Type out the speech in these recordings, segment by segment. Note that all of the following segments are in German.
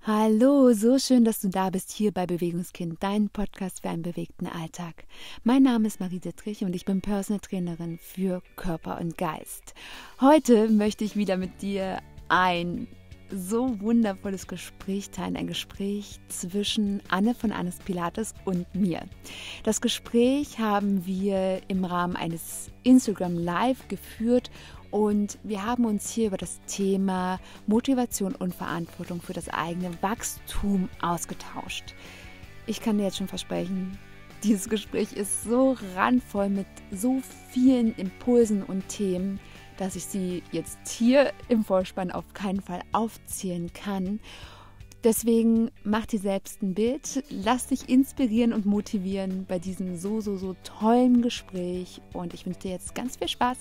Hallo, so schön, dass du da bist hier bei Bewegungskind, dein Podcast für einen bewegten Alltag. Mein Name ist Marie Dittrich und ich bin Personal Trainerin für Körper und Geist. Heute möchte ich wieder mit dir ein so wundervolles Gespräch teilen, ein Gespräch zwischen Anne von Annes Pilates und mir. Das Gespräch haben wir im Rahmen eines Instagram Live geführt und wir haben uns hier über das Thema Motivation und Verantwortung für das eigene Wachstum ausgetauscht. Ich kann dir jetzt schon versprechen, dieses Gespräch ist so randvoll mit so vielen Impulsen und Themen, dass ich sie jetzt hier im Vorspann auf keinen Fall aufzählen kann. Deswegen mach dir selbst ein Bild, lass dich inspirieren und motivieren bei diesem so tollen Gespräch und ich wünsche dir jetzt ganz viel Spaß.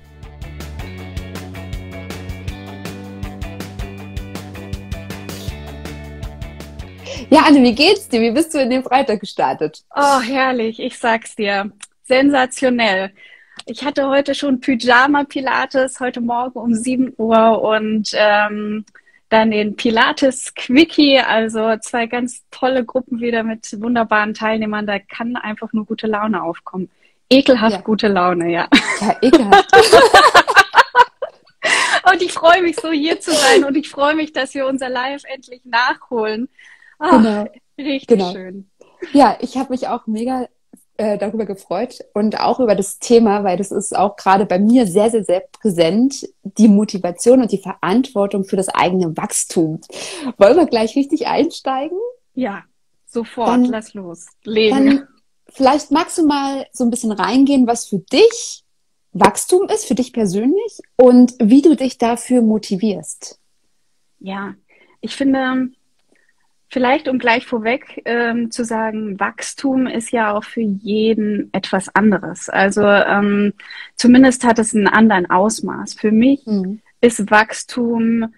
Ja, Anne, wie geht's dir? Wie bist du in den Freitag gestartet? Oh, herrlich, ich sag's dir. Sensationell. Ich hatte heute schon Pyjama-Pilates, heute Morgen um 7 Uhr und dann den Pilates-Quickie, also 2 ganz tolle Gruppen wieder mit wunderbaren Teilnehmern. Da kann einfach nur gute Laune aufkommen. Ekelhaft gute Laune, ja. Ja, ekelhaft. Und ich freue mich so, hier zu sein und ich freue mich, dass wir unser Live endlich nachholen. Ach, Genau. richtig schön. Ja, ich habe mich auch mega darüber gefreut und auch über das Thema, weil das ist auch gerade bei mir sehr präsent, die Motivation und die Verantwortung für das eigene Wachstum. Wollen wir gleich richtig einsteigen? Ja, sofort, lass los. Legen. Dann vielleicht magst du mal so ein bisschen reingehen, was für dich Wachstum ist, für dich persönlich und wie du dich dafür motivierst. Ja, ich finde, vielleicht um gleich vorweg zu sagen, Wachstum ist ja auch für jeden etwas anderes. Also zumindest hat es einen anderen Ausmaß. Für mich ist Wachstum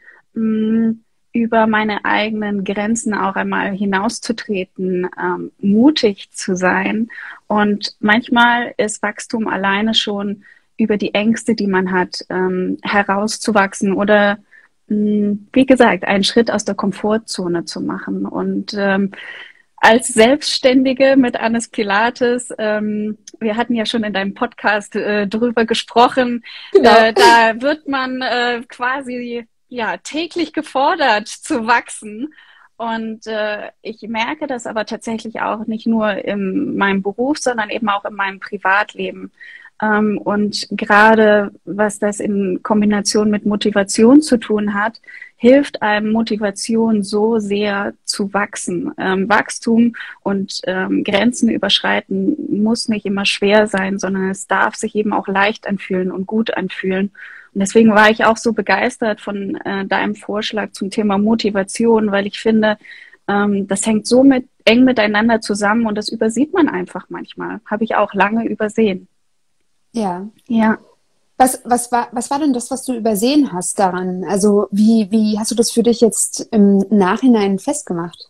über meine eigenen Grenzen auch einmal hinauszutreten, mutig zu sein. Und manchmal ist Wachstum alleine schon über die Ängste, die man hat, herauszuwachsen oder wie gesagt, einen Schritt aus der Komfortzone zu machen. Und als Selbstständige mit Annes Pilates, wir hatten ja schon in deinem Podcast drüber gesprochen, Genau. da wird man quasi täglich gefordert zu wachsen. Und ich merke das aber tatsächlich auch nicht nur in meinem Beruf, sondern eben auch in meinem Privatleben. Und gerade was das in Kombination mit Motivation zu tun hat, hilft einem Motivation so sehr zu wachsen. Wachstum und Grenzen überschreiten muss nicht immer schwer sein, sondern es darf sich eben auch leicht anfühlen und gut anfühlen. Und deswegen war ich auch so begeistert von deinem Vorschlag zum Thema Motivation, weil ich finde, das hängt so eng miteinander zusammen und das übersieht man einfach manchmal. Habe ich auch lange übersehen. Ja. Ja. Was war denn das, was du übersehen hast daran? Also wie hast du das für dich jetzt im Nachhinein festgemacht?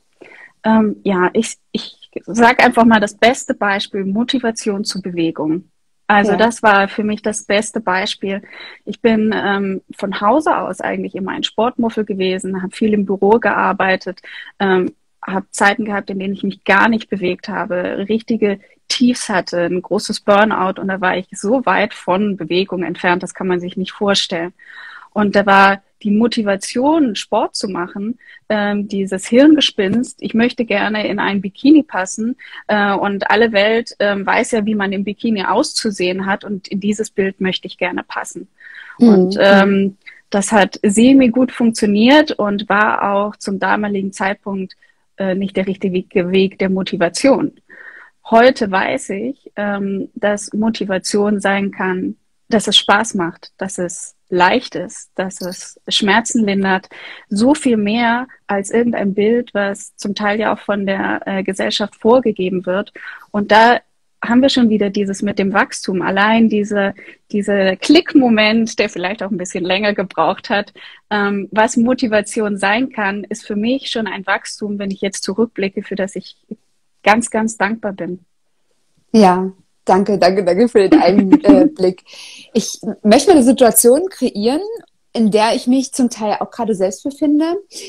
Ich sage einfach mal das beste Beispiel, Motivation zu Bewegung. Also das war für mich das beste Beispiel. Ich bin von Hause aus eigentlich immer ein Sportmuffel gewesen, habe viel im Büro gearbeitet, habe Zeiten gehabt, in denen ich mich gar nicht bewegt habe, richtige Tiefs hatte, ein großes Burnout und da war ich so weit von Bewegung entfernt, das kann man sich nicht vorstellen. Und da war die Motivation, Sport zu machen, dieses Hirngespinst, ich möchte gerne in ein Bikini passen und alle Welt weiß ja, wie man im Bikini auszusehen hat und in dieses Bild möchte ich gerne passen. Und das hat semi gut funktioniert und war auch zum damaligen Zeitpunkt nicht der richtige Weg der Motivation. Heute weiß ich, dass Motivation sein kann, dass es Spaß macht, dass es leicht ist, dass es Schmerzen lindert. So viel mehr als irgendein Bild, was zum Teil ja auch von der Gesellschaft vorgegeben wird. Und da haben wir schon wieder dieses mit dem Wachstum. Allein dieser Klickmoment, der vielleicht auch ein bisschen länger gebraucht hat, was Motivation sein kann, ist für mich schon ein Wachstum, wenn ich jetzt zurückblicke, für das ich ganz, ganz dankbar bin. Ja, danke für den Einblick. Ich möchte mal eine Situation kreieren, in der ich mich zum Teil auch gerade selbst befinde.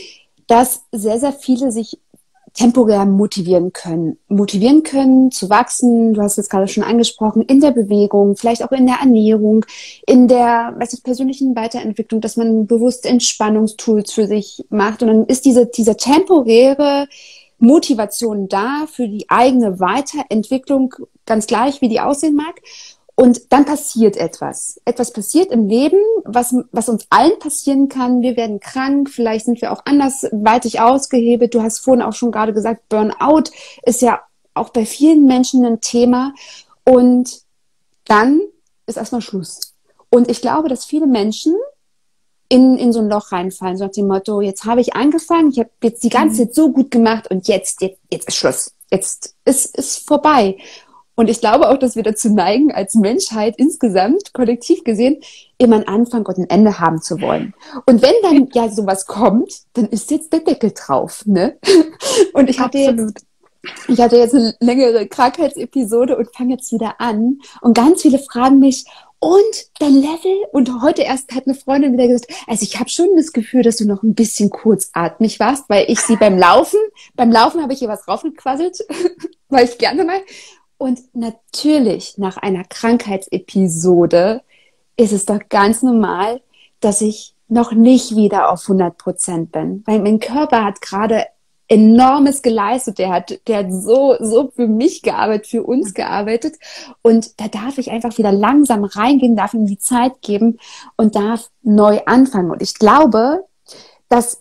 dass sehr, sehr viele sich temporär motivieren können. Motivieren können zu wachsen, du hast es gerade schon angesprochen, in der Bewegung, vielleicht auch in der Ernährung, in der persönlichen Weiterentwicklung, dass man bewusst Entspannungstools für sich macht. Und dann ist diese temporäre Motivation da für die eigene Weiterentwicklung, ganz gleich, wie die aussehen mag. Und dann passiert etwas. Etwas passiert im Leben, was uns allen passieren kann. Wir werden krank, vielleicht sind wir auch andersweitig ausgehebelt. Du hast vorhin auch schon gerade gesagt, Burnout ist ja auch bei vielen Menschen ein Thema. Und dann ist erstmal Schluss. Und ich glaube, dass viele Menschen in so ein Loch reinfallen, so nach dem Motto, jetzt habe ich angefangen, ich habe jetzt die ganze Zeit so gut gemacht und jetzt ist Schluss. Jetzt ist vorbei. Und ich glaube auch, dass wir dazu neigen, als Menschheit insgesamt, kollektiv gesehen, immer einen Anfang und ein Ende haben zu wollen. Und wenn dann ja sowas kommt, dann ist jetzt der Deckel drauf, ne? Und ich hatte jetzt eine längere Krankheitsepisode und fange jetzt wieder an. Und ganz viele fragen mich, und dein Level? Und heute erst hat eine Freundin wieder gesagt, also ich habe schon das Gefühl, dass du noch ein bisschen kurzatmig warst, weil ich sie beim Laufen habe ich ihr was raufgequasselt, weil ich gerne mal. Und natürlich, nach einer Krankheitsepisode ist es doch ganz normal, dass ich noch nicht wieder auf 100% bin. Weil mein Körper hat gerade Enormes geleistet. Der hat so für mich gearbeitet, für uns gearbeitet. Und da darf ich einfach wieder langsam reingehen, darf ihm die Zeit geben und darf neu anfangen. Und ich glaube, dass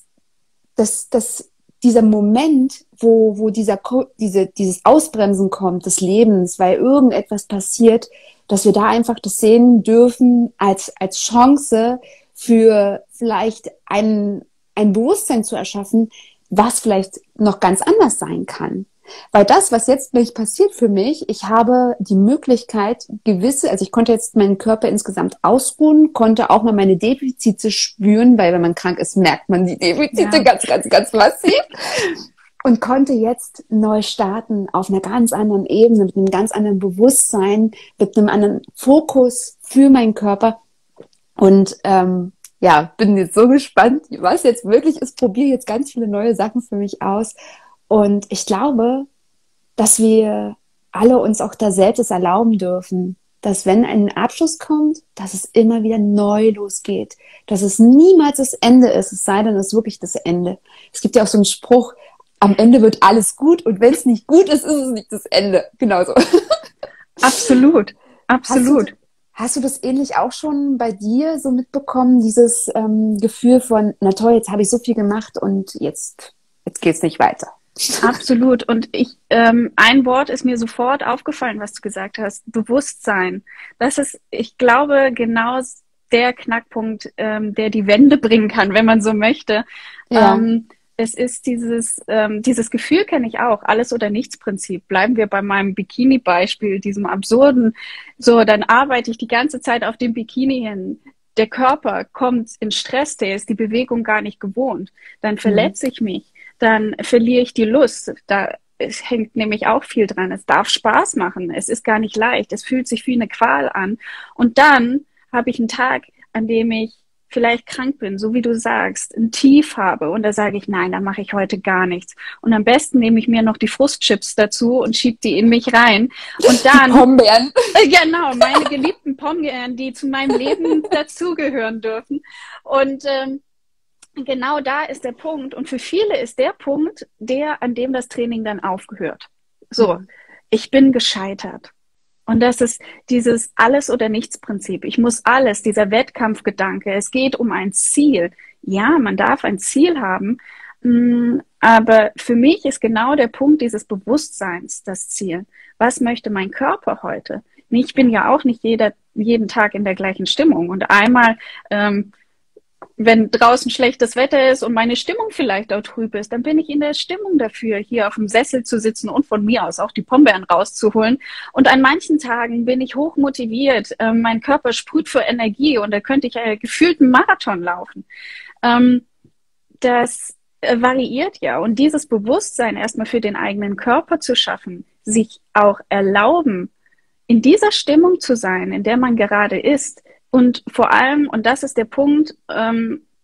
dieser Moment, wo dieses Ausbremsen kommt des Lebens, weil irgendetwas passiert, dass wir da einfach das sehen dürfen als Chance für vielleicht ein Bewusstsein zu erschaffen, was vielleicht noch ganz anders sein kann. Weil das, was jetzt gleich passiert für mich, ich habe die Möglichkeit, also ich konnte jetzt meinen Körper insgesamt ausruhen, konnte auch mal meine Defizite spüren, weil wenn man krank ist, merkt man die Defizite ganz, ganz, ganz massiv. Und konnte jetzt neu starten auf einer ganz anderen Ebene, mit einem ganz anderen Bewusstsein, mit einem anderen Fokus für meinen Körper. Und bin jetzt so gespannt, was jetzt wirklich ist. Probiere jetzt ganz viele neue Sachen für mich aus. Und ich glaube, dass wir alle uns auch da selbst es erlauben dürfen, dass wenn ein Abschluss kommt, dass es immer wieder neu losgeht. Dass es niemals das Ende ist, es sei denn, es ist wirklich das Ende. Es gibt ja auch so einen Spruch, am Ende wird alles gut und wenn es nicht gut ist, ist es nicht das Ende. Genauso. Absolut, absolut. Hast du das ähnlich auch schon bei dir so mitbekommen, dieses Gefühl von, na toll, jetzt habe ich so viel gemacht und jetzt geht's nicht weiter? Absolut. Und ein Wort ist mir sofort aufgefallen, was du gesagt hast. Bewusstsein. Das ist, ich glaube, genau der Knackpunkt, der die Wende bringen kann, wenn man so möchte. Ja. Es ist dieses Gefühl kenne ich auch, Alles- oder Nichts-Prinzip. Bleiben wir bei meinem Bikini-Beispiel, diesem absurden, so, dann arbeite ich die ganze Zeit auf dem Bikini hin. Der Körper kommt in Stress, der ist die Bewegung gar nicht gewohnt. Dann verletze ich mich, dann verliere ich die Lust. Es hängt nämlich auch viel dran. Es darf Spaß machen. Es ist gar nicht leicht. Es fühlt sich wie eine Qual an. Und dann habe ich einen Tag, an dem ich vielleicht krank bin, so wie du sagst, ein Tief habe und da sage ich, nein, da mache ich heute gar nichts. Und am besten nehme ich mir noch die Frustchips dazu und schiebe die in mich rein. Und dann... Pombeeren. Genau, meine geliebten Pombeeren, die zu meinem Leben dazugehören dürfen. Und genau da ist der Punkt. Und für viele ist der Punkt, an dem das Training dann aufgehört. So, ich bin gescheitert. Und das ist dieses Alles- oder Nichts-Prinzip. Ich muss alles, dieser Wettkampfgedanke. Es geht um ein Ziel. Ja, man darf ein Ziel haben. Aber für mich ist genau der Punkt dieses Bewusstseins das Ziel. Was möchte mein Körper heute? Ich bin ja auch nicht jeden Tag in der gleichen Stimmung. Und einmal, wenn draußen schlechtes Wetter ist und meine Stimmung vielleicht auch trüb ist, dann bin ich in der Stimmung dafür, hier auf dem Sessel zu sitzen und von mir aus auch die Pombeeren rauszuholen. Und an manchen Tagen bin ich hoch motiviert. Mein Körper sprüht vor Energie und da könnte ich gefühlt einen Marathon laufen. Das variiert ja. Und dieses Bewusstsein erstmal für den eigenen Körper zu schaffen, sich auch erlauben, in dieser Stimmung zu sein, in der man gerade ist. Und vor allem, und das ist der Punkt,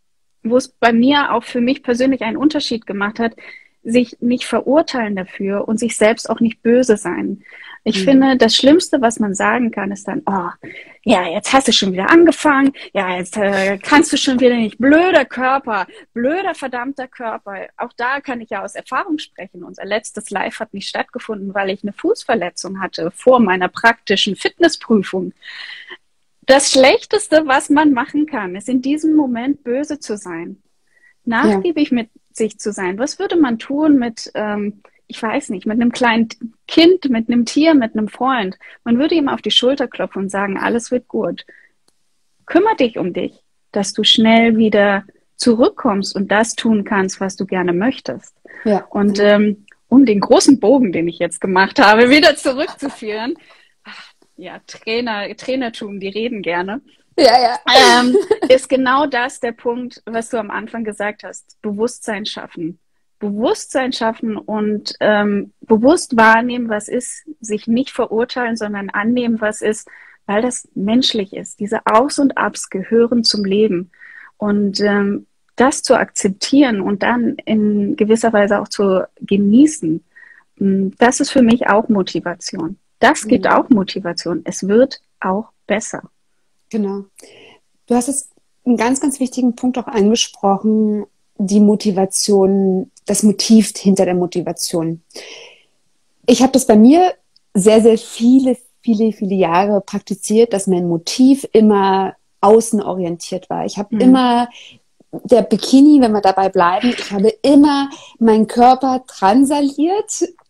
wo es bei mir auch für mich persönlich einen Unterschied gemacht hat, sich nicht verurteilen dafür und sich selbst auch nicht böse sein. Ich finde, das Schlimmste, was man sagen kann, ist dann, oh, ja, jetzt hast du schon wieder angefangen, ja, jetzt kannst du schon wieder nicht, blöder Körper, blöder verdammter Körper. Auch da kann ich ja aus Erfahrung sprechen. Unser letztes Live hat nicht stattgefunden, weil ich eine Fußverletzung hatte vor meiner praktischen Fitnessprüfung. Das Schlechteste, was man machen kann, ist in diesem Moment böse zu sein, nachgiebig mit sich zu sein. Was würde man tun mit, ich weiß nicht, mit einem kleinen Kind, mit einem Tier, mit einem Freund? Man würde ihm auf die Schulter klopfen und sagen, alles wird gut. Kümmere dich um dich, dass du schnell wieder zurückkommst und das tun kannst, was du gerne möchtest. Ja. Und um den großen Bogen, den ich jetzt gemacht habe, wieder zurückzuführen, ja, Trainertum, die reden gerne. Ja. Ist genau das der Punkt, was du am Anfang gesagt hast. Bewusstsein schaffen. Bewusstsein schaffen und bewusst wahrnehmen, was ist, sich nicht verurteilen, sondern annehmen, was ist, weil das menschlich ist. Diese Aufs und Abs gehören zum Leben. Und das zu akzeptieren und dann in gewisser Weise auch zu genießen, das ist für mich auch Motivation. Das gibt auch Motivation. Es wird auch besser. Genau. Du hast jetzt einen ganz, ganz wichtigen Punkt auch angesprochen, die Motivation, das Motiv hinter der Motivation. Ich habe das bei mir sehr, sehr viele Jahre praktiziert, dass mein Motiv immer außenorientiert war. Ich habe immer der Bikini, wenn wir dabei bleiben, ich habe immer meinen Körper transaliert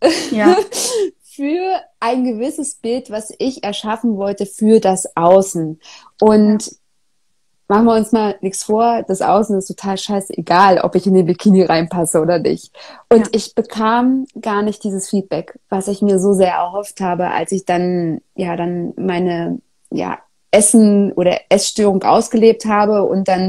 für ein gewisses Bild, was ich erschaffen wollte für das Außen. Und machen wir uns mal nichts vor, das Außen ist total scheißegal, ob ich in den Bikini reinpasse oder nicht. Und ich bekam gar nicht dieses Feedback, was ich mir so sehr erhofft habe, als ich dann meine Essen- oder Essstörung ausgelebt habe und dann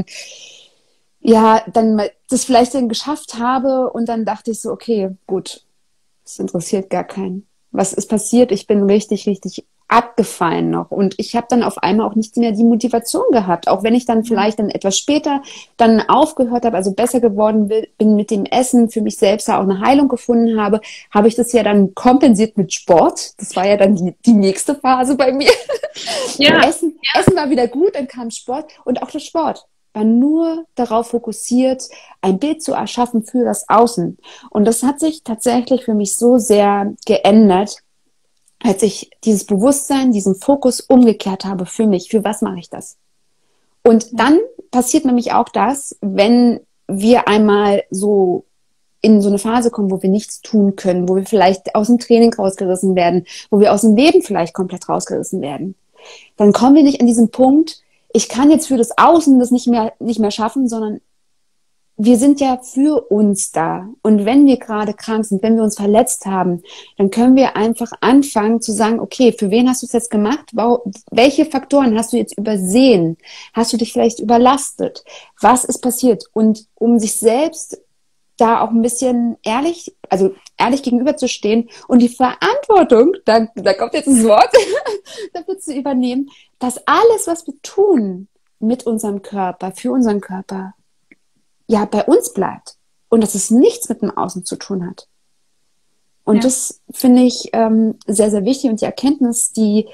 das vielleicht dann geschafft habe und dann dachte ich so, okay, gut, das interessiert gar keinen. Was ist passiert? Ich bin richtig, richtig abgefallen noch. Und ich habe dann auf einmal auch nicht mehr die Motivation gehabt. Auch wenn ich dann vielleicht dann etwas später dann aufgehört habe, also besser geworden bin mit dem Essen, für mich selbst auch eine Heilung gefunden habe, habe ich das ja dann kompensiert mit Sport. Das war ja dann die nächste Phase bei mir. Essen war wieder gut, dann kam Sport und auch der Sport war nur darauf fokussiert, ein Bild zu erschaffen für das Außen. Und das hat sich tatsächlich für mich so sehr geändert, als ich dieses Bewusstsein, diesen Fokus umgekehrt habe für mich. Für was mache ich das? Und dann passiert nämlich auch das, wenn wir einmal so in so eine Phase kommen, wo wir nichts tun können, wo wir vielleicht aus dem Training rausgerissen werden, wo wir aus dem Leben vielleicht komplett rausgerissen werden. Dann kommen wir nicht an diesen Punkt, ich kann jetzt für das Außen das nicht mehr schaffen, sondern wir sind ja für uns da. Und wenn wir gerade krank sind, wenn wir uns verletzt haben, dann können wir einfach anfangen zu sagen, okay, für wen hast du es jetzt gemacht? Welche Faktoren hast du jetzt übersehen? Hast du dich vielleicht überlastet? Was ist passiert? Und um sich selbst da auch ein bisschen ehrlich gegenüberzustehen und die Verantwortung, da kommt jetzt das Wort, dafür zu übernehmen, dass alles, was wir tun mit unserem Körper, für unseren Körper, bei uns bleibt und dass es nichts mit dem Außen zu tun hat. Und das finde ich sehr, sehr wichtig und die Erkenntnis, die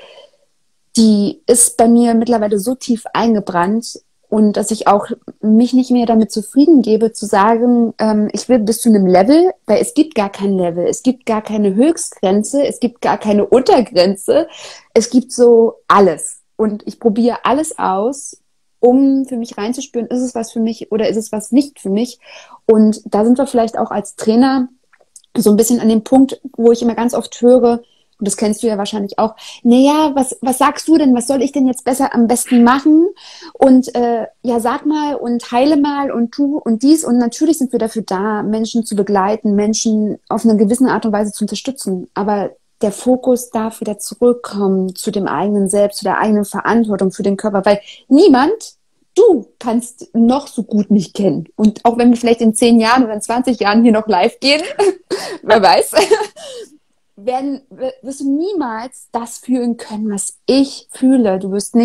ist bei mir mittlerweile so tief eingebrannt und dass ich auch mich nicht mehr damit zufrieden gebe, zu sagen, ich will bis zu einem Level, weil es gibt gar kein Level, es gibt gar keine Höchstgrenze, es gibt gar keine Untergrenze, es gibt so alles. Und ich probiere alles aus, um für mich reinzuspüren, ist es was für mich oder ist es was nicht für mich? Und da sind wir vielleicht auch als Trainer so ein bisschen an dem Punkt, wo ich immer ganz oft höre, und das kennst du ja wahrscheinlich auch, naja, was sagst du denn, was soll ich denn jetzt am besten machen? Und sag mal und heile mal und tu und dies. Und natürlich sind wir dafür da, Menschen zu begleiten, Menschen auf eine gewisse Art und Weise zu unterstützen. Aber der Fokus darf wieder zurückkommen zu dem eigenen Selbst, zu der eigenen Verantwortung für den Körper, weil du kannst noch so gut mich kennen. Und auch wenn wir vielleicht in 10 Jahren oder in 20 Jahren hier noch live gehen, wer weiß, wirst du niemals das fühlen können, was ich fühle. Du wirst nicht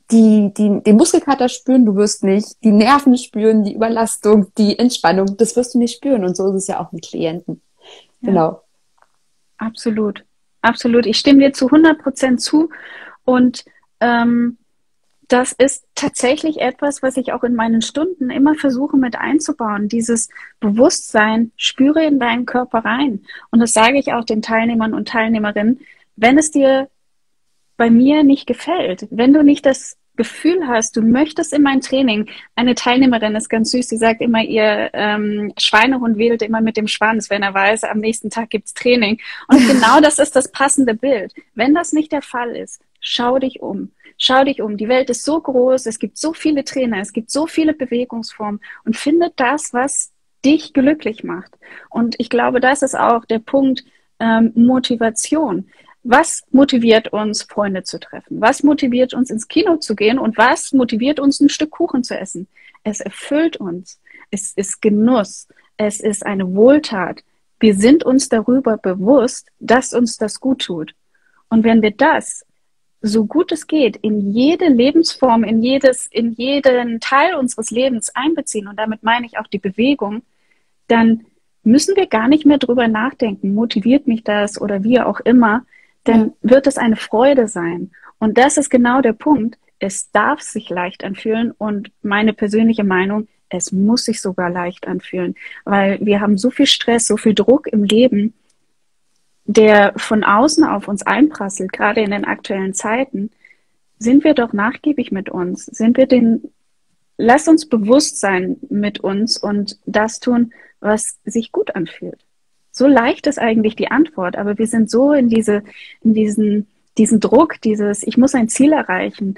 den Muskelkater spüren, du wirst nicht die Nerven spüren, die Überlastung, die Entspannung, das wirst du nicht spüren. Und so ist es ja auch mit Klienten. Ja. Genau. Absolut. Absolut. Ich stimme dir zu 100% zu. Und das ist tatsächlich etwas, was ich auch in meinen Stunden immer versuche mit einzubauen. Dieses Bewusstsein, spüre in deinen Körper rein. Und das sage ich auch den Teilnehmern und Teilnehmerinnen, wenn es dir bei mir nicht gefällt, wenn du nicht das Gefühl hast, du möchtest in mein Training, eine Teilnehmerin ist ganz süß, die sagt immer, ihr Schweinehund wedelt immer mit dem Schwanz, wenn er weiß, am nächsten Tag gibt's Training. Und genau das ist das passende Bild. Wenn das nicht der Fall ist, schau dich um. Schau dich um. Die Welt ist so groß, es gibt so viele Trainer, es gibt so viele Bewegungsformen und finde das, was dich glücklich macht. Und ich glaube, das ist auch der Punkt Motivation. Was motiviert uns, Freunde zu treffen? Was motiviert uns, ins Kino zu gehen? Und was motiviert uns, ein Stück Kuchen zu essen? Es erfüllt uns. Es ist Genuss. Es ist eine Wohltat. Wir sind uns darüber bewusst, dass uns das gut tut. Und wenn wir das, so gut es geht, in jede Lebensform, in jeden Teil unseres Lebens einbeziehen, und damit meine ich auch die Bewegung, dann müssen wir gar nicht mehr drüber nachdenken, motiviert mich das oder wie auch immer, dann wird es eine Freude sein. Und das ist genau der Punkt. Es darf sich leicht anfühlen und meine persönliche Meinung, es muss sich sogar leicht anfühlen, weil wir haben so viel Stress, so viel Druck im Leben, der von außen auf uns einprasselt, gerade in den aktuellen Zeiten. Sind wir doch nachgiebig mit uns, lass uns bewusst sein mit uns und das tun, was sich gut anfühlt. So leicht ist eigentlich die Antwort, aber wir sind so in diesen Druck, ich muss ein Ziel erreichen,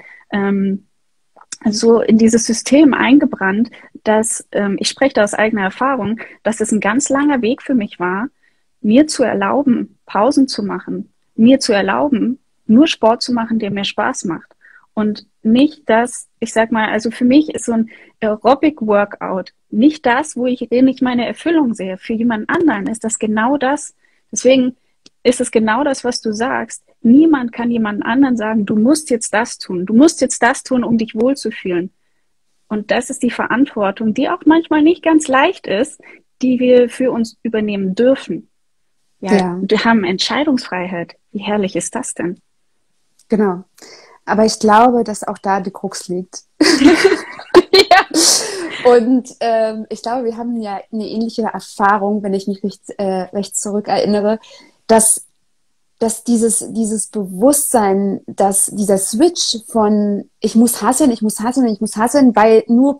so in dieses System eingebrannt, dass, ich spreche da aus eigener Erfahrung, dass es ein ganz langer Weg für mich war, mir zu erlauben, Pausen zu machen, mir zu erlauben, nur Sport zu machen, der mir Spaß macht. Und nicht das, ich sag mal, also für mich ist so ein Aerobic-Workout nicht das, wo ich meine Erfüllung sehe. Für jemand anderen ist das genau das. Deswegen ist es genau das, was du sagst. Niemand kann jemand anderen sagen, du musst jetzt das tun. Du musst jetzt das tun, um dich wohlzufühlen. Und das ist die Verantwortung, die auch manchmal nicht ganz leicht ist, die wir für uns übernehmen dürfen. Ja. Wir haben Entscheidungsfreiheit. Wie herrlich ist das denn? Genau. Aber ich glaube, dass auch da die Krux liegt. Ja. Und ich glaube, wir haben ja eine ähnliche Erfahrung, wenn ich mich recht zurückerinnere, dass dieses Bewusstsein, dass dieser Switch von ich muss hasseln, weil nur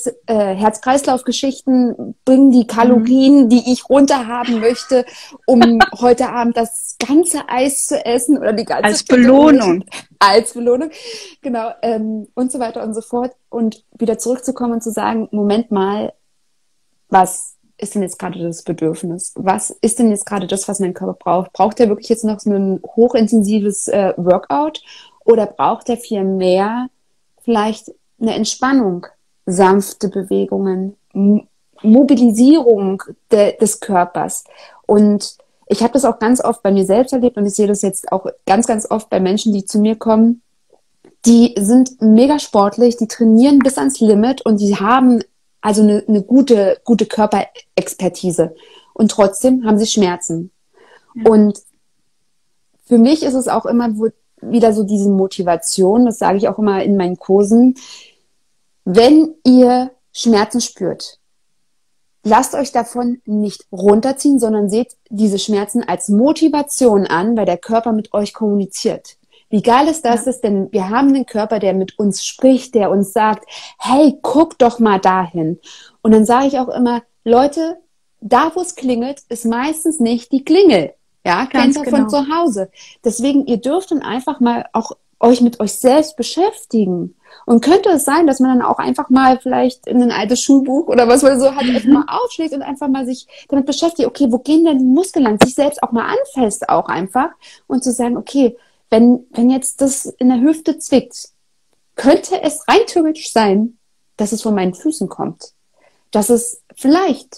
Herz-Kreislauf-Geschichten bringen die Kalorien, die ich runterhaben möchte, um heute Abend das ganze Eis zu essen oder die ganze als Belohnung. Als Belohnung, genau, und so weiter und so fort. Und wieder zurückzukommen und zu sagen, Moment mal, was ist denn jetzt gerade das Bedürfnis? Was ist denn jetzt gerade das, was mein Körper braucht? Braucht er wirklich jetzt noch so ein hochintensives Workout oder braucht er viel mehr vielleicht eine Entspannung, sanfte Bewegungen, Mobilisierung des Körpers? Und ich habe das auch ganz oft bei mir selbst erlebt und ich sehe das jetzt auch ganz, ganz oft bei Menschen, die zu mir kommen. Die sind mega sportlich, die trainieren bis ans Limit und die haben also eine gute Körperexpertise. Und trotzdem haben sie Schmerzen. Ja. Und für mich ist es auch immer wieder so diese Motivation, das sage ich auch immer in meinen Kursen, wenn ihr Schmerzen spürt, lasst euch davon nicht runterziehen, sondern seht diese Schmerzen als Motivation an, weil der Körper mit euch kommuniziert. Wie geil ist das, denn wir haben einen Körper, der mit uns spricht, der uns sagt, hey, guck doch mal dahin. Und dann sage ich auch immer, Leute, da wo es klingelt, ist meistens nicht die Klingel. Ja, kennt ihr von zu Hause. Deswegen, ihr dürft dann einfach mal auch euch mit euch selbst beschäftigen. Und könnte es sein, dass man dann auch einfach mal vielleicht in ein altes Schulbuch oder was man so hat, einfach mal aufschlägt und einfach mal sich damit beschäftigt, okay, wo gehen denn die Muskeln lang? Sich selbst auch mal anfasst auch einfach und zu sagen, okay, wenn jetzt das in der Hüfte zwickt, könnte es rein theoretisch sein, dass es von meinen Füßen kommt. Dass es vielleicht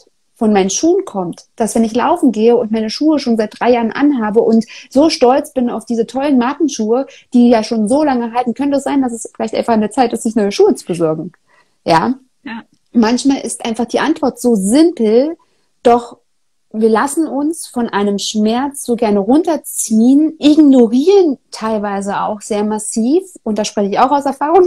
von meinen Schuhen kommt. Dass wenn ich laufen gehe und meine Schuhe schon seit 3 Jahren anhabe und so stolz bin auf diese tollen Markenschuhe, die ja schon so lange halten, könnte es sein, dass es vielleicht einfach eine Zeit ist, sich neue Schuhe zu besorgen. Ja. Manchmal ist einfach die Antwort so simpel, doch wir lassen uns von einem Schmerz so gerne runterziehen, ignorieren teilweise auch sehr massiv, und da spreche ich auch aus Erfahrung.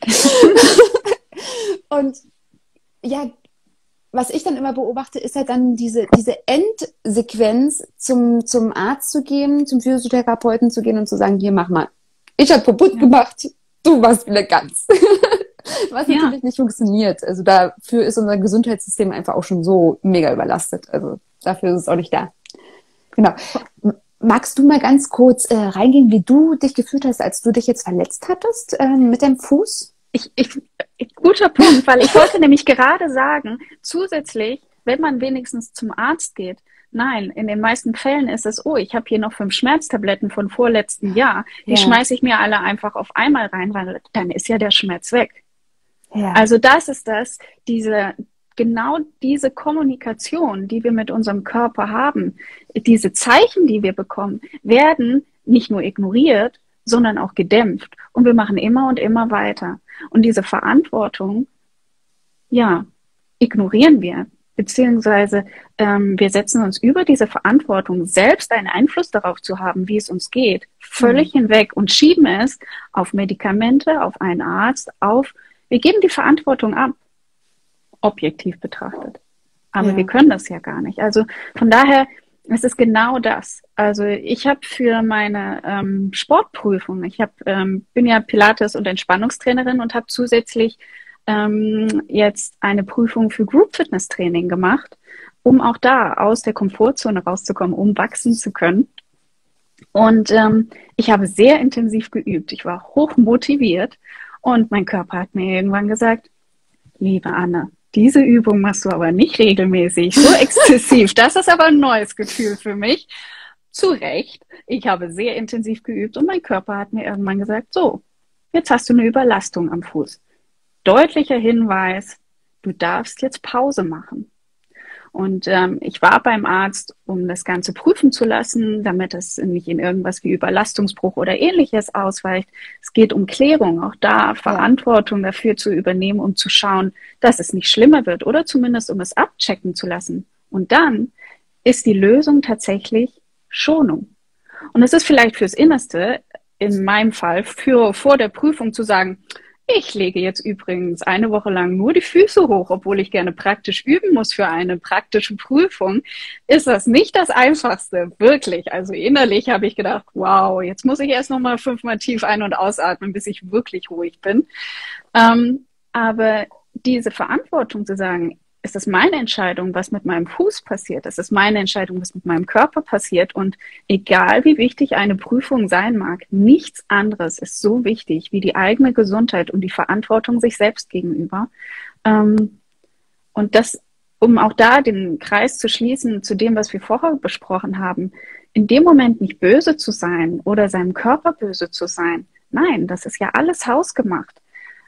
Und ja, was ich dann immer beobachte, ist halt dann diese Endsequenz, zum Arzt zu gehen, zum Physiotherapeuten zu gehen und zu sagen, hier, mach mal. Ich habe kaputt gemacht, du warst wieder ganz. Was natürlich nicht funktioniert. Also dafür ist unser Gesundheitssystem einfach auch schon so mega überlastet. Also dafür ist es auch nicht da. Genau. Magst du mal ganz kurz reingehen, wie du dich gefühlt hast, als du dich jetzt verletzt hattest mit deinem Fuß? Guter Punkt, weil ich wollte nämlich gerade sagen, zusätzlich, wenn man wenigstens zum Arzt geht, nein, in den meisten Fällen ist es, ich habe hier noch 5 Schmerztabletten von vorletzten Jahr, die schmeiße ich mir alle einfach auf einmal rein, weil dann ist ja der Schmerz weg. Ja. Also das ist genau diese Kommunikation, die wir mit unserem Körper haben, diese Zeichen, die wir bekommen, werden nicht nur ignoriert, sondern auch gedämpft. Und wir machen immer und immer weiter. Und diese Verantwortung, ignorieren wir. Beziehungsweise wir setzen uns über diese Verantwortung, selbst einen Einfluss darauf zu haben, wie es uns geht, völlig hinweg und schieben es auf Medikamente, auf einen Arzt, wir geben die Verantwortung ab, objektiv betrachtet. Aber wir können das ja gar nicht. Also von daher, es ist genau das. Also ich habe für meine Sportprüfung, bin ja Pilates- und Entspannungstrainerin und habe zusätzlich jetzt eine Prüfung für Group Fitness Training gemacht, um auch da aus der Komfortzone rauszukommen, um wachsen zu können. Und ich habe sehr intensiv geübt. Ich war hoch motiviert und mein Körper hat mir irgendwann gesagt, liebe Anne, diese Übung machst du aber nicht regelmäßig, so exzessiv. Das ist aber ein neues Gefühl für mich. Zu Recht. Ich habe sehr intensiv geübt und mein Körper hat mir irgendwann gesagt, so, jetzt hast du eine Überlastung am Fuß. Deutlicher Hinweis, du darfst jetzt Pause machen. Und ich war beim Arzt, um das Ganze prüfen zu lassen, damit es nicht in irgendwas wie Überlastungsbruch oder Ähnliches ausweicht. Es geht um Klärung, auch da Verantwortung dafür zu übernehmen, um zu schauen, dass es nicht schlimmer wird oder zumindest um es abchecken zu lassen. Und dann ist die Lösung tatsächlich Schonung. Und es ist vielleicht fürs Innerste, in meinem Fall, vor der Prüfung zu sagen, ich lege jetzt übrigens eine Woche lang nur die Füße hoch, obwohl ich gerne praktisch üben muss für eine praktische Prüfung, ist das nicht das Einfachste, wirklich. Also innerlich habe ich gedacht, wow, jetzt muss ich erst nochmal 5-mal tief ein- und ausatmen, bis ich wirklich ruhig bin. Aber diese Verantwortung zu sagen, es ist meine Entscheidung, was mit meinem Fuß passiert. Es ist meine Entscheidung, was mit meinem Körper passiert. Und egal, wie wichtig eine Prüfung sein mag, nichts anderes ist so wichtig wie die eigene Gesundheit und die Verantwortung sich selbst gegenüber. Und das, um auch da den Kreis zu schließen zu dem, was wir vorher besprochen haben, in dem Moment nicht böse zu sein oder seinem Körper böse zu sein. Nein, das ist ja alles hausgemacht.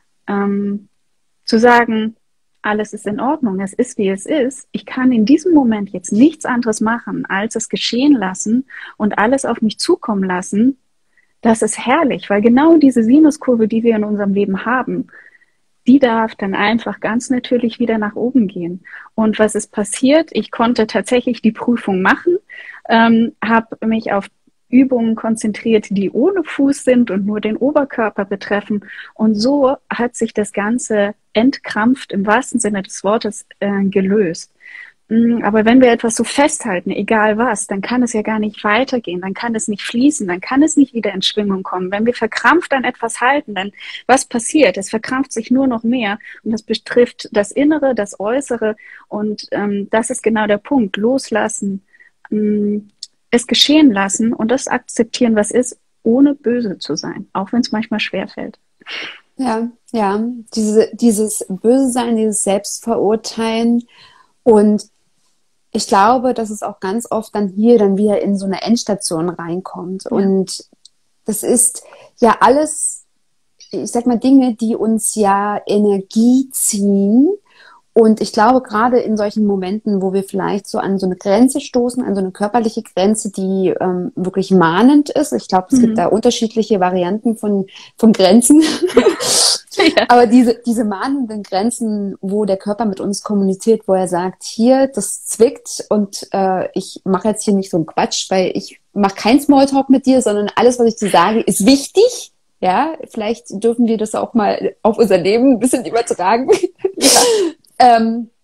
Zu sagen, alles ist in Ordnung, es ist, wie es ist. Ich kann in diesem Moment jetzt nichts anderes machen, als es geschehen lassen und alles auf mich zukommen lassen. Das ist herrlich, weil genau diese Sinuskurve, die wir in unserem Leben haben, die darf dann einfach ganz natürlich wieder nach oben gehen. Und was ist passiert? Ich konnte tatsächlich die Prüfung machen, habe mich auf Übungen konzentriert, die ohne Fuß sind und nur den Oberkörper betreffen. Und so hat sich das Ganze entkrampft, im wahrsten Sinne des Wortes, gelöst. Aber wenn wir etwas so festhalten, egal was, dann kann es ja gar nicht weitergehen, dann kann es nicht fließen, dann kann es nicht wieder in Schwingung kommen. Wenn wir verkrampft an etwas halten, dann was passiert? Es verkrampft sich nur noch mehr und das betrifft das Innere, das Äußere und das ist genau der Punkt. Loslassen, es geschehen lassen und das akzeptieren, was ist, ohne böse zu sein, auch wenn es manchmal schwerfällt. Ja, dieses Böse sein, dieses Selbstverurteilen und ich glaube, dass es auch ganz oft dann wieder in so eine Endstation reinkommt. Ja. Und das ist ja alles, ich sag mal, Dinge, die uns ja Energie ziehen Und ich glaube, gerade in solchen Momenten, wo wir vielleicht so an so eine Grenze stoßen, an so eine körperliche Grenze, die wirklich mahnend ist. Ich glaube, es gibt da unterschiedliche Varianten von Grenzen. Ja. Aber diese mahnenden Grenzen, wo der Körper mit uns kommuniziert, wo er sagt, hier, das zwickt und ich mache jetzt hier nicht so einen Quatsch, weil ich mache kein Smalltalk mit dir, sondern alles, was ich dir sage, ist wichtig. Ja, vielleicht dürfen wir das auch mal auf unser Leben ein bisschen übertragen. Ja.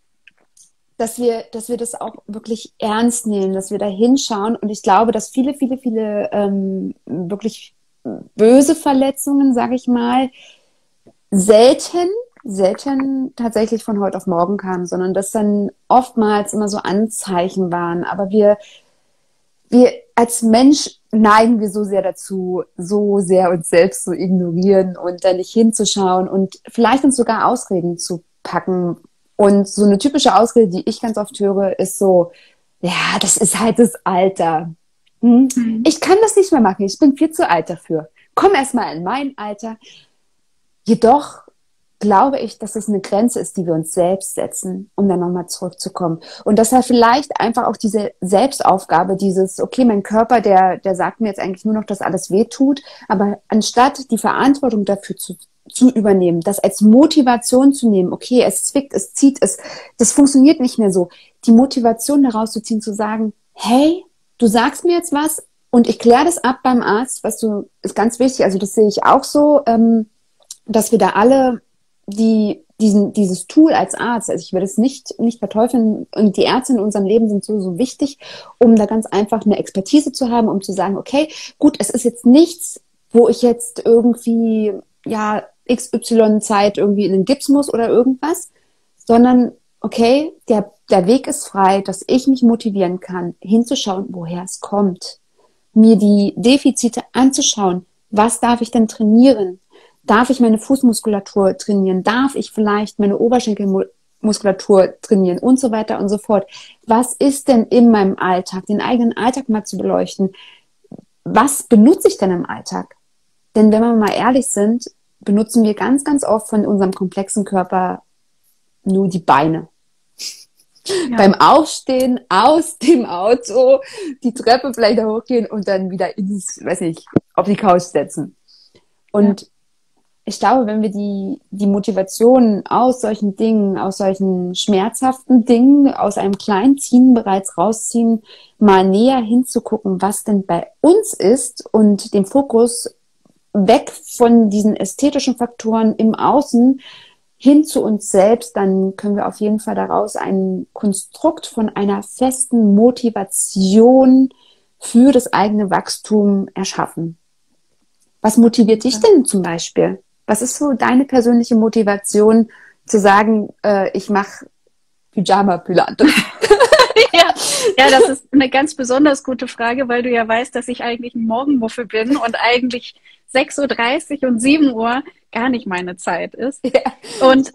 Dass wir das auch wirklich ernst nehmen, dass wir da hinschauen. Und ich glaube, dass viele wirklich böse Verletzungen, sage ich mal, selten tatsächlich von heute auf morgen kamen, sondern dass dann oftmals immer so Anzeichen waren. Aber wir als Mensch neigen wir so sehr dazu, so sehr uns selbst zu ignorieren und da nicht hinzuschauen und vielleicht uns sogar Ausreden zu packen. Und so eine typische Ausrede, die ich ganz oft höre, ist so, ja, das ist halt das Alter. Ich kann das nicht mehr machen, ich bin viel zu alt dafür. Komm erst mal in mein Alter. Jedoch glaube ich, dass es eine Grenze ist, die wir uns selbst setzen, um dann nochmal zurückzukommen. Und dass vielleicht einfach auch diese Selbstaufgabe, dieses, okay, mein Körper, der sagt mir jetzt eigentlich nur noch, dass alles weh tut, aber anstatt die Verantwortung dafür zu übernehmen, das als Motivation zu nehmen, okay, es zwickt, es zieht, das funktioniert nicht mehr so, die Motivation daraus zu ziehen, zu sagen, hey, du sagst mir jetzt was und ich kläre das ab beim Arzt, ist ganz wichtig, also das sehe ich auch so, dass wir da alle dieses Tool als Arzt, also ich will es nicht verteufeln, und die Ärzte in unserem Leben sind so wichtig, um da ganz einfach eine Expertise zu haben, um zu sagen, okay, gut, es ist jetzt nichts, wo ich jetzt irgendwie, ja, XY Zeit irgendwie in den Gips muss oder irgendwas, sondern, okay, der Weg ist frei, dass ich mich motivieren kann, hinzuschauen, woher es kommt, mir die Defizite anzuschauen, was darf ich denn trainieren? Darf ich meine Fußmuskulatur trainieren? Darf ich vielleicht meine Oberschenkelmuskulatur trainieren? Und so weiter und so fort. Was ist denn in meinem Alltag? Den eigenen Alltag mal zu beleuchten. Was benutze ich denn im Alltag? Denn wenn wir mal ehrlich sind, benutzen wir ganz, ganz oft von unserem komplexen Körper nur die Beine. Ja. Beim Aufstehen aus dem Auto, die Treppe vielleicht hochgehen und dann wieder auf die Couch setzen. Und ich glaube, wenn wir die Motivation aus solchen Dingen, aus solchen schmerzhaften Dingen, aus einem kleinen Ziehen bereits rausziehen, mal näher hinzugucken, was denn bei uns ist und den Fokus weg von diesen ästhetischen Faktoren im Außen hin zu uns selbst, dann können wir auf jeden Fall daraus ein Konstrukt von einer festen Motivation für das eigene Wachstum erschaffen. Was motiviert dich denn zum Beispiel? Was ist so deine persönliche Motivation, zu sagen, ich mache Pyjama-Pilates? Ja, das ist eine ganz besonders gute Frage, weil du ja weißt, dass ich eigentlich ein Morgenmuffel bin und eigentlich 6:30 Uhr und 7 Uhr gar nicht meine Zeit ist. Ja. Und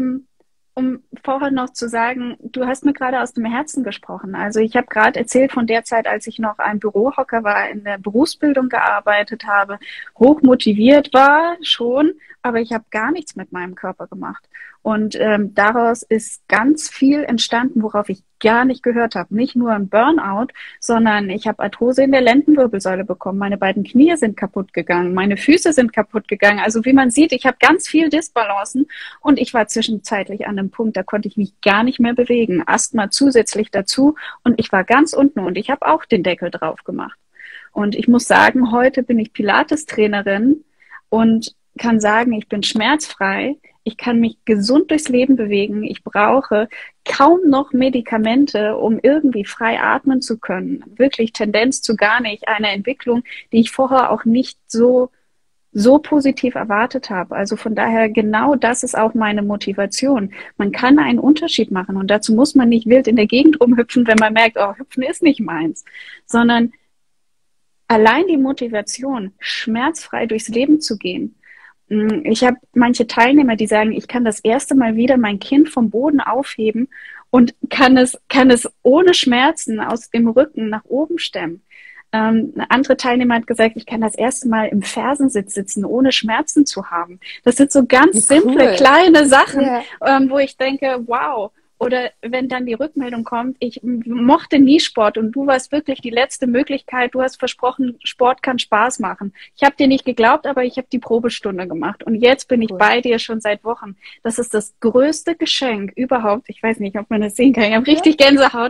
um vorher noch zu sagen, du hast mir gerade aus dem Herzen gesprochen. Also ich habe gerade erzählt von der Zeit, als ich noch ein Bürohocker war, in der Berufsbildung gearbeitet habe, hoch motiviert war schon, aber ich habe gar nichts mit meinem Körper gemacht. Und daraus ist ganz viel entstanden, worauf ich gar nicht gehört habe. Nicht nur ein Burnout, sondern ich habe Arthrose in der Lendenwirbelsäule bekommen. Meine beiden Knie sind kaputt gegangen, meine Füße sind kaputt gegangen. Also wie man sieht, ich habe ganz viel Disbalancen und ich war zwischenzeitlich an einem Punkt, da konnte ich mich gar nicht mehr bewegen. Asthma zusätzlich dazu und ich war ganz unten und ich habe auch den Deckel drauf gemacht. Und ich muss sagen, heute bin ich Pilates-Trainerin und kann sagen, ich bin schmerzfrei. Ich kann mich gesund durchs Leben bewegen. Ich brauche kaum noch Medikamente, um irgendwie frei atmen zu können. Wirklich Tendenz zu gar nicht. Eine Entwicklung, die ich vorher auch nicht so positiv erwartet habe. Also von daher, genau das ist auch meine Motivation. Man kann einen Unterschied machen und dazu muss man nicht wild in der Gegend rumhüpfen, wenn man merkt, oh, hüpfen ist nicht meins, sondern allein die Motivation, schmerzfrei durchs Leben zu gehen. Ich habe manche Teilnehmer, die sagen, ich kann das erste Mal wieder mein Kind vom Boden aufheben und kann es ohne Schmerzen aus dem Rücken nach oben stemmen. Eine andere Teilnehmer hat gesagt, ich kann das erste Mal im Fersensitz sitzen, ohne Schmerzen zu haben. Das sind so ganz simple, kleine Sachen, wo ich denke, wow. Oder wenn dann die Rückmeldung kommt, ich mochte nie Sport und du warst wirklich die letzte Möglichkeit, du hast versprochen, Sport kann Spaß machen. Ich habe dir nicht geglaubt, aber ich habe die Probestunde gemacht und jetzt bin ich bei dir schon seit Wochen. Das ist das größte Geschenk überhaupt. Ich weiß nicht, ob man das sehen kann. Ich habe richtig Gänsehaut.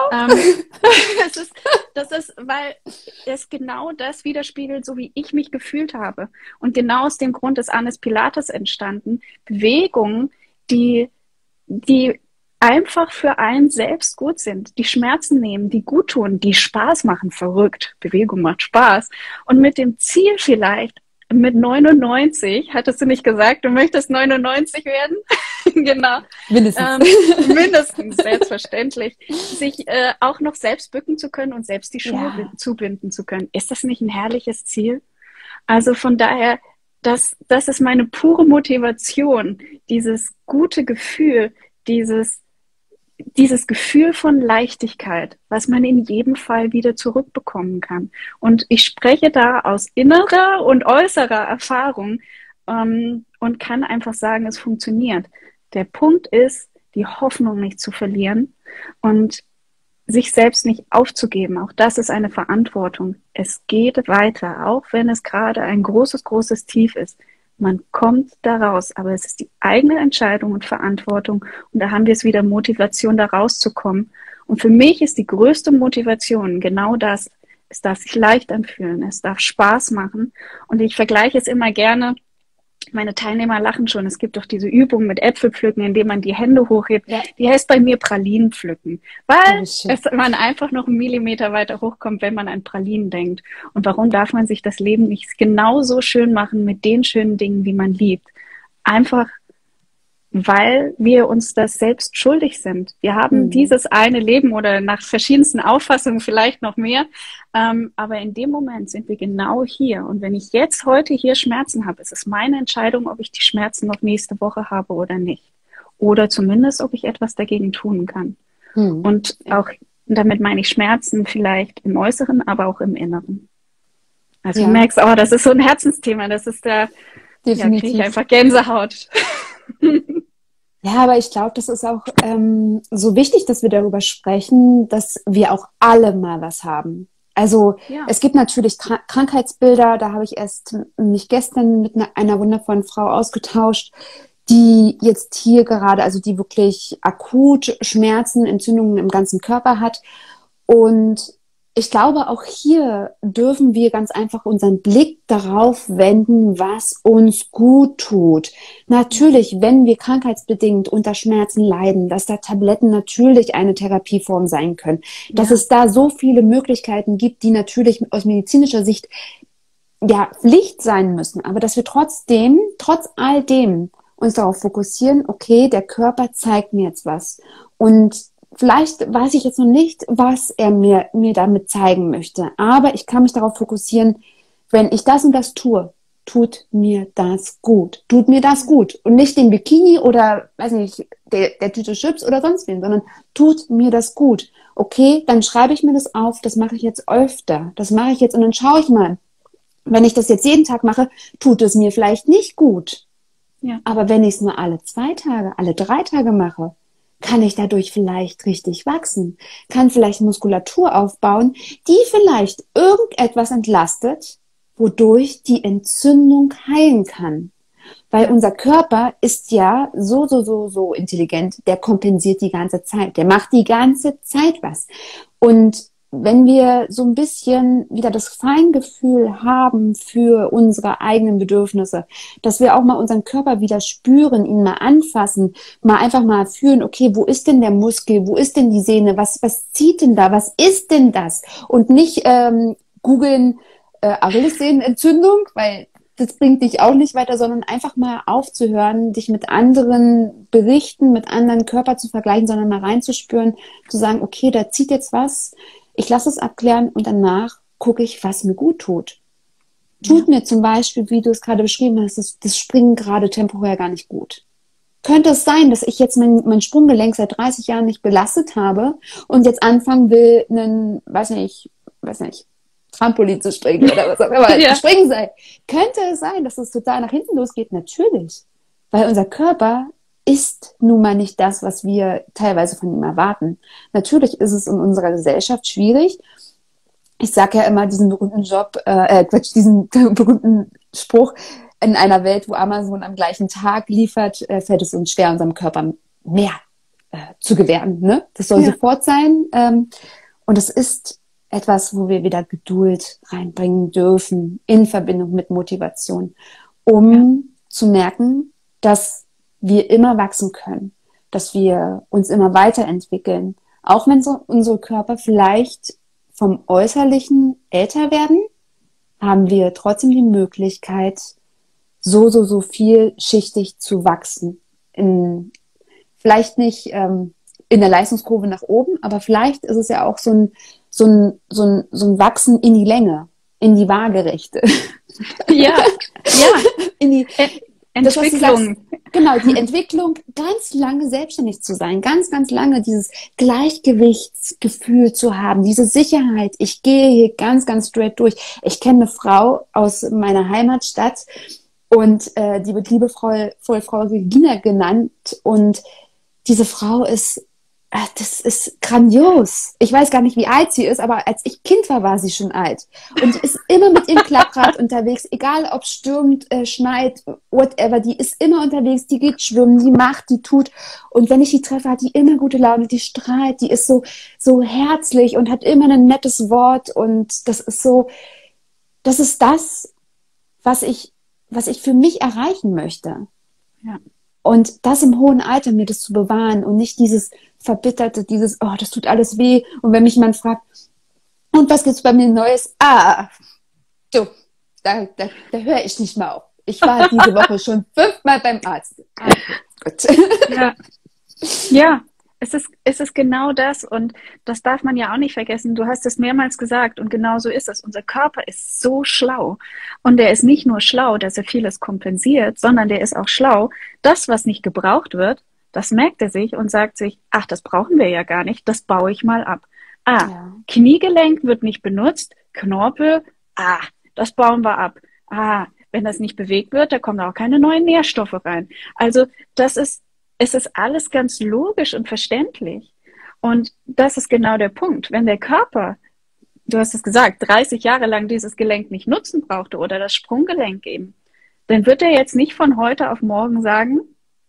Das ist, weil es genau das widerspiegelt, so wie ich mich gefühlt habe. Und genau aus dem Grund ist Annes Pilates entstanden. Bewegungen, die einfach für einen selbst gut sind, die Schmerzen nehmen, die gut tun, die Spaß machen, verrückt. Bewegung macht Spaß. Und mit dem Ziel vielleicht, mit 99, hattest du nicht gesagt, du möchtest 99 werden? Genau. Mindestens, selbstverständlich. Sich auch noch selbst bücken zu können und selbst die Schuhe zubinden zu können. Ist das nicht ein herrliches Ziel? Also von daher, das ist meine pure Motivation, dieses gute Gefühl, dieses Gefühl von Leichtigkeit, was man in jedem Fall wieder zurückbekommen kann. Und ich spreche da aus innerer und äußerer Erfahrung und kann einfach sagen, es funktioniert. Der Punkt ist, die Hoffnung nicht zu verlieren und sich selbst nicht aufzugeben. Auch das ist eine Verantwortung. Es geht weiter, auch wenn es gerade ein großes, großes Tief ist. Man kommt da raus, aber es ist die eigene Entscheidung und Verantwortung. Und da haben wir es wieder, Motivation, da rauszukommen. Und für mich ist die größte Motivation genau das. Es darf sich leicht anfühlen, es darf Spaß machen. Und ich vergleiche es immer gerne. Meine Teilnehmer lachen schon. Es gibt doch diese Übung mit Äpfelpflücken, indem man die Hände hochhebt. Ja. Die heißt bei mir Pralinen pflücken, weil man einfach noch einen Millimeter weiter hochkommt, wenn man an Pralinen denkt. Und warum darf man sich das Leben nicht genauso schön machen mit den schönen Dingen, die man liebt? Einfach, weil wir uns das selbst schuldig sind. Wir haben dieses eine Leben oder nach verschiedensten Auffassungen vielleicht noch mehr. Aber in dem Moment sind wir genau hier. Und wenn ich jetzt heute hier Schmerzen habe, ist es meine Entscheidung, ob ich die Schmerzen noch nächste Woche habe oder nicht. Oder zumindest, ob ich etwas dagegen tun kann. Und auch, damit meine ich Schmerzen vielleicht im Äußeren, aber auch im Inneren. Also du merkst, das ist so ein Herzensthema. Das ist da, kriege ich einfach Gänsehaut. Ja, aber ich glaube, das ist auch so wichtig, dass wir darüber sprechen, dass wir auch alle mal was haben. Also es gibt natürlich Krankheitsbilder, da habe ich erst mich gestern mit einer wundervollen Frau ausgetauscht, die jetzt hier gerade, also die wirklich akut Schmerzen, Entzündungen im ganzen Körper hat. Und ich glaube, auch hier dürfen wir ganz einfach unseren Blick darauf wenden, was uns gut tut. Natürlich, wenn wir krankheitsbedingt unter Schmerzen leiden, dass da Tabletten natürlich eine Therapieform sein können. Dass es da so viele Möglichkeiten gibt, die natürlich aus medizinischer Sicht Pflicht sein müssen. Aber dass wir trotzdem, trotz all dem, uns darauf fokussieren, okay, der Körper zeigt mir jetzt was. Und vielleicht weiß ich jetzt noch nicht, was er mir damit zeigen möchte. Aber ich kann mich darauf fokussieren, wenn ich das und das tue, tut mir das gut. Tut mir das gut. Und nicht den Bikini oder, weiß nicht, der Tüte Chips oder sonst wen, sondern tut mir das gut. Okay, dann schreibe ich mir das auf, das mache ich jetzt öfter. Das mache ich jetzt und dann schaue ich mal. Wenn ich das jetzt jeden Tag mache, tut es mir vielleicht nicht gut. Ja. Aber wenn ich es nur alle 2 Tage, alle 3 Tage mache, kann ich dadurch vielleicht richtig wachsen, kann vielleicht Muskulatur aufbauen, die vielleicht irgendetwas entlastet, wodurch die Entzündung heilen kann. Weil unser Körper ist ja so intelligent, der kompensiert die ganze Zeit, der macht die ganze Zeit was. Und wenn wir so ein bisschen wieder das Feingefühl haben für unsere eigenen Bedürfnisse, dass wir auch mal unseren Körper wieder spüren, ihn mal anfassen, mal einfach mal fühlen, okay, wo ist denn der Muskel, wo ist denn die Sehne, was zieht denn da, was ist denn das? Und nicht googeln Achillessehnenentzündung, weil das bringt dich auch nicht weiter, sondern einfach mal aufzuhören, dich mit anderen Berichten, mit anderen Körper zu vergleichen, sondern mal reinzuspüren, zu sagen, okay, da zieht jetzt was, ich lasse es abklären und danach gucke ich, was mir gut tut. Tut mir zum Beispiel, wie du es gerade beschrieben hast, das Springen gerade temporär gar nicht gut. Könnte es sein, dass ich jetzt mein Sprunggelenk seit 30 Jahren nicht belastet habe und jetzt anfangen will, einen, weiß nicht, Trampolin zu springen oder was auch immer Ja. springen sei. Könnte es sein, dass es total nach hinten losgeht? Natürlich. Weil unser Körper ist nun mal nicht das, was wir teilweise von ihm erwarten. Natürlich ist es in unserer Gesellschaft schwierig. Ich sage ja immer diesen berühmten diesen berühmten Spruch, in einer Welt, wo Amazon am gleichen Tag liefert, fällt es uns schwer, unserem Körper mehr zu gewähren. Ne? Das soll sofort sein. Und es ist etwas, wo wir wieder Geduld reinbringen dürfen in Verbindung mit Motivation, um zu merken, dass wir immer wachsen können, dass wir uns immer weiterentwickeln. Auch wenn so unsere Körper vielleicht vom Äußerlichen älter werden, haben wir trotzdem die Möglichkeit, so vielschichtig zu wachsen. Vielleicht nicht in der Leistungskurve nach oben, aber vielleicht ist es ja auch so ein Wachsen in die Länge, in die Waagerechte. Ja, In die Entwicklung. Genau, die Entwicklung, ganz lange selbstständig zu sein, ganz, ganz lange dieses Gleichgewichtsgefühl zu haben, diese Sicherheit. Ich gehe hier ganz, ganz straight durch. Ich kenne eine Frau aus meiner Heimatstadt und die wird liebevoll Frau Regina genannt. Und diese Frau ist, das ist grandios. Ich weiß gar nicht, wie alt sie ist, aber als ich Kind war sie schon alt. Und die ist immer mit ihrem Klapprad unterwegs, egal ob stürmt, schneit, whatever. Die ist immer unterwegs, die geht schwimmen, die macht, die tut. Und wenn ich die treffe, hat die immer gute Laune, die strahlt, die ist so herzlich und hat immer ein nettes Wort. Und das ist das, was ich für mich erreichen möchte. Ja. Und das im hohen Alter, mir das zu bewahren und nicht dieses Verbitterte, oh, das tut alles weh. Und wenn mich jemand fragt, und was gibt's bei mir Neues? Da höre ich nicht mal auf. Ich war diese Woche schon 5-mal beim Arzt. Gut. Ja, es ist genau das, und das darf man ja auch nicht vergessen. Du hast es mehrmals gesagt und genau so ist es. Unser Körper ist so schlau, und der ist nicht nur schlau, dass er vieles kompensiert, sondern der ist auch schlau. Das, was nicht gebraucht wird, das merkt er sich und sagt sich, ach, das brauchen wir ja gar nicht, das baue ich mal ab. Kniegelenk wird nicht benutzt, Knorpel, das bauen wir ab. Wenn das nicht bewegt wird, da kommen auch keine neuen Nährstoffe rein. Also es ist alles ganz logisch und verständlich. Und das ist genau der Punkt. Wenn der Körper, du hast es gesagt, 30 Jahre lang dieses Gelenk nicht nutzen brauchte oder das Sprunggelenk eben, dann wird er jetzt nicht von heute auf morgen sagen,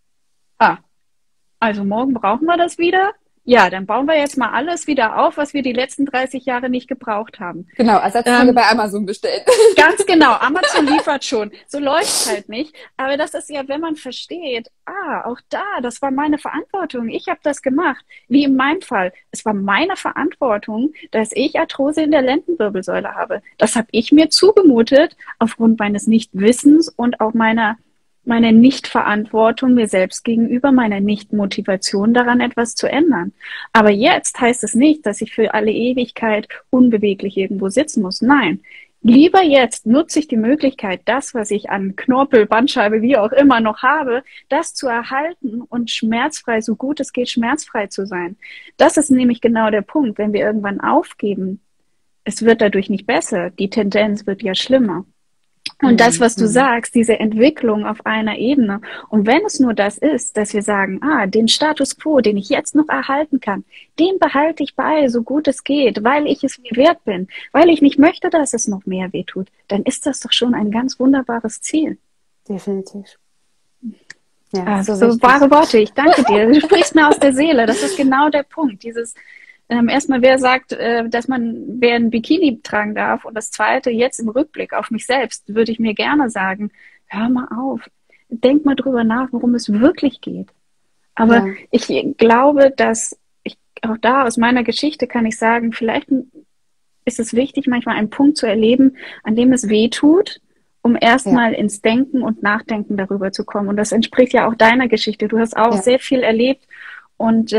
also morgen brauchen wir das wieder. Ja, dann bauen wir jetzt mal alles wieder auf, was wir die letzten 30 Jahre nicht gebraucht haben. Genau, Ersatzteile bei Amazon bestellen. Ganz genau, Amazon liefert schon. So läuft's halt nicht. Aber das ist ja, wenn man versteht, auch das war meine Verantwortung. Ich habe das gemacht. Wie in meinem Fall. Es war meine Verantwortung, dass ich Arthrose in der Lendenwirbelsäule habe. Das habe ich mir zugemutet aufgrund meines Nichtwissens und auch meiner Nichtverantwortung mir selbst gegenüber, meiner Nichtmotivation daran, etwas zu ändern. Aber jetzt heißt es nicht, dass ich für alle Ewigkeit unbeweglich irgendwo sitzen muss. Nein, lieber jetzt nutze ich die Möglichkeit, das, was ich an Knorpel, Bandscheibe, wie auch immer noch habe, das zu erhalten und schmerzfrei, so gut es geht, schmerzfrei zu sein. Das ist nämlich genau der Punkt, wenn wir irgendwann aufgeben. Es wird dadurch nicht besser, die Tendenz wird ja schlimmer. Und das, was du sagst, diese Entwicklung auf einer Ebene. Und wenn es nur das ist, dass wir sagen, den Status quo, den ich jetzt noch erhalten kann, den behalte ich bei, so gut es geht, weil ich es mir wert bin, weil ich nicht möchte, dass es noch mehr wehtut, dann ist das doch schon ein ganz wunderbares Ziel. Definitiv. Ja, also so wahre Worte. Ich danke dir. Du sprichst mir aus der Seele. Das ist genau der Punkt. Dieses erstmal, wer sagt, wer ein Bikini tragen darf, und das Zweite, jetzt im Rückblick auf mich selbst, würde ich mir gerne sagen, hör mal auf, denk mal drüber nach, worum es wirklich geht. Aber ich glaube, dass auch da aus meiner Geschichte kann ich sagen, vielleicht ist es wichtig, manchmal einen Punkt zu erleben, an dem es weh tut, um erstmal ins Denken und Nachdenken darüber zu kommen. Und das entspricht ja auch deiner Geschichte. Du hast auch sehr viel erlebt, und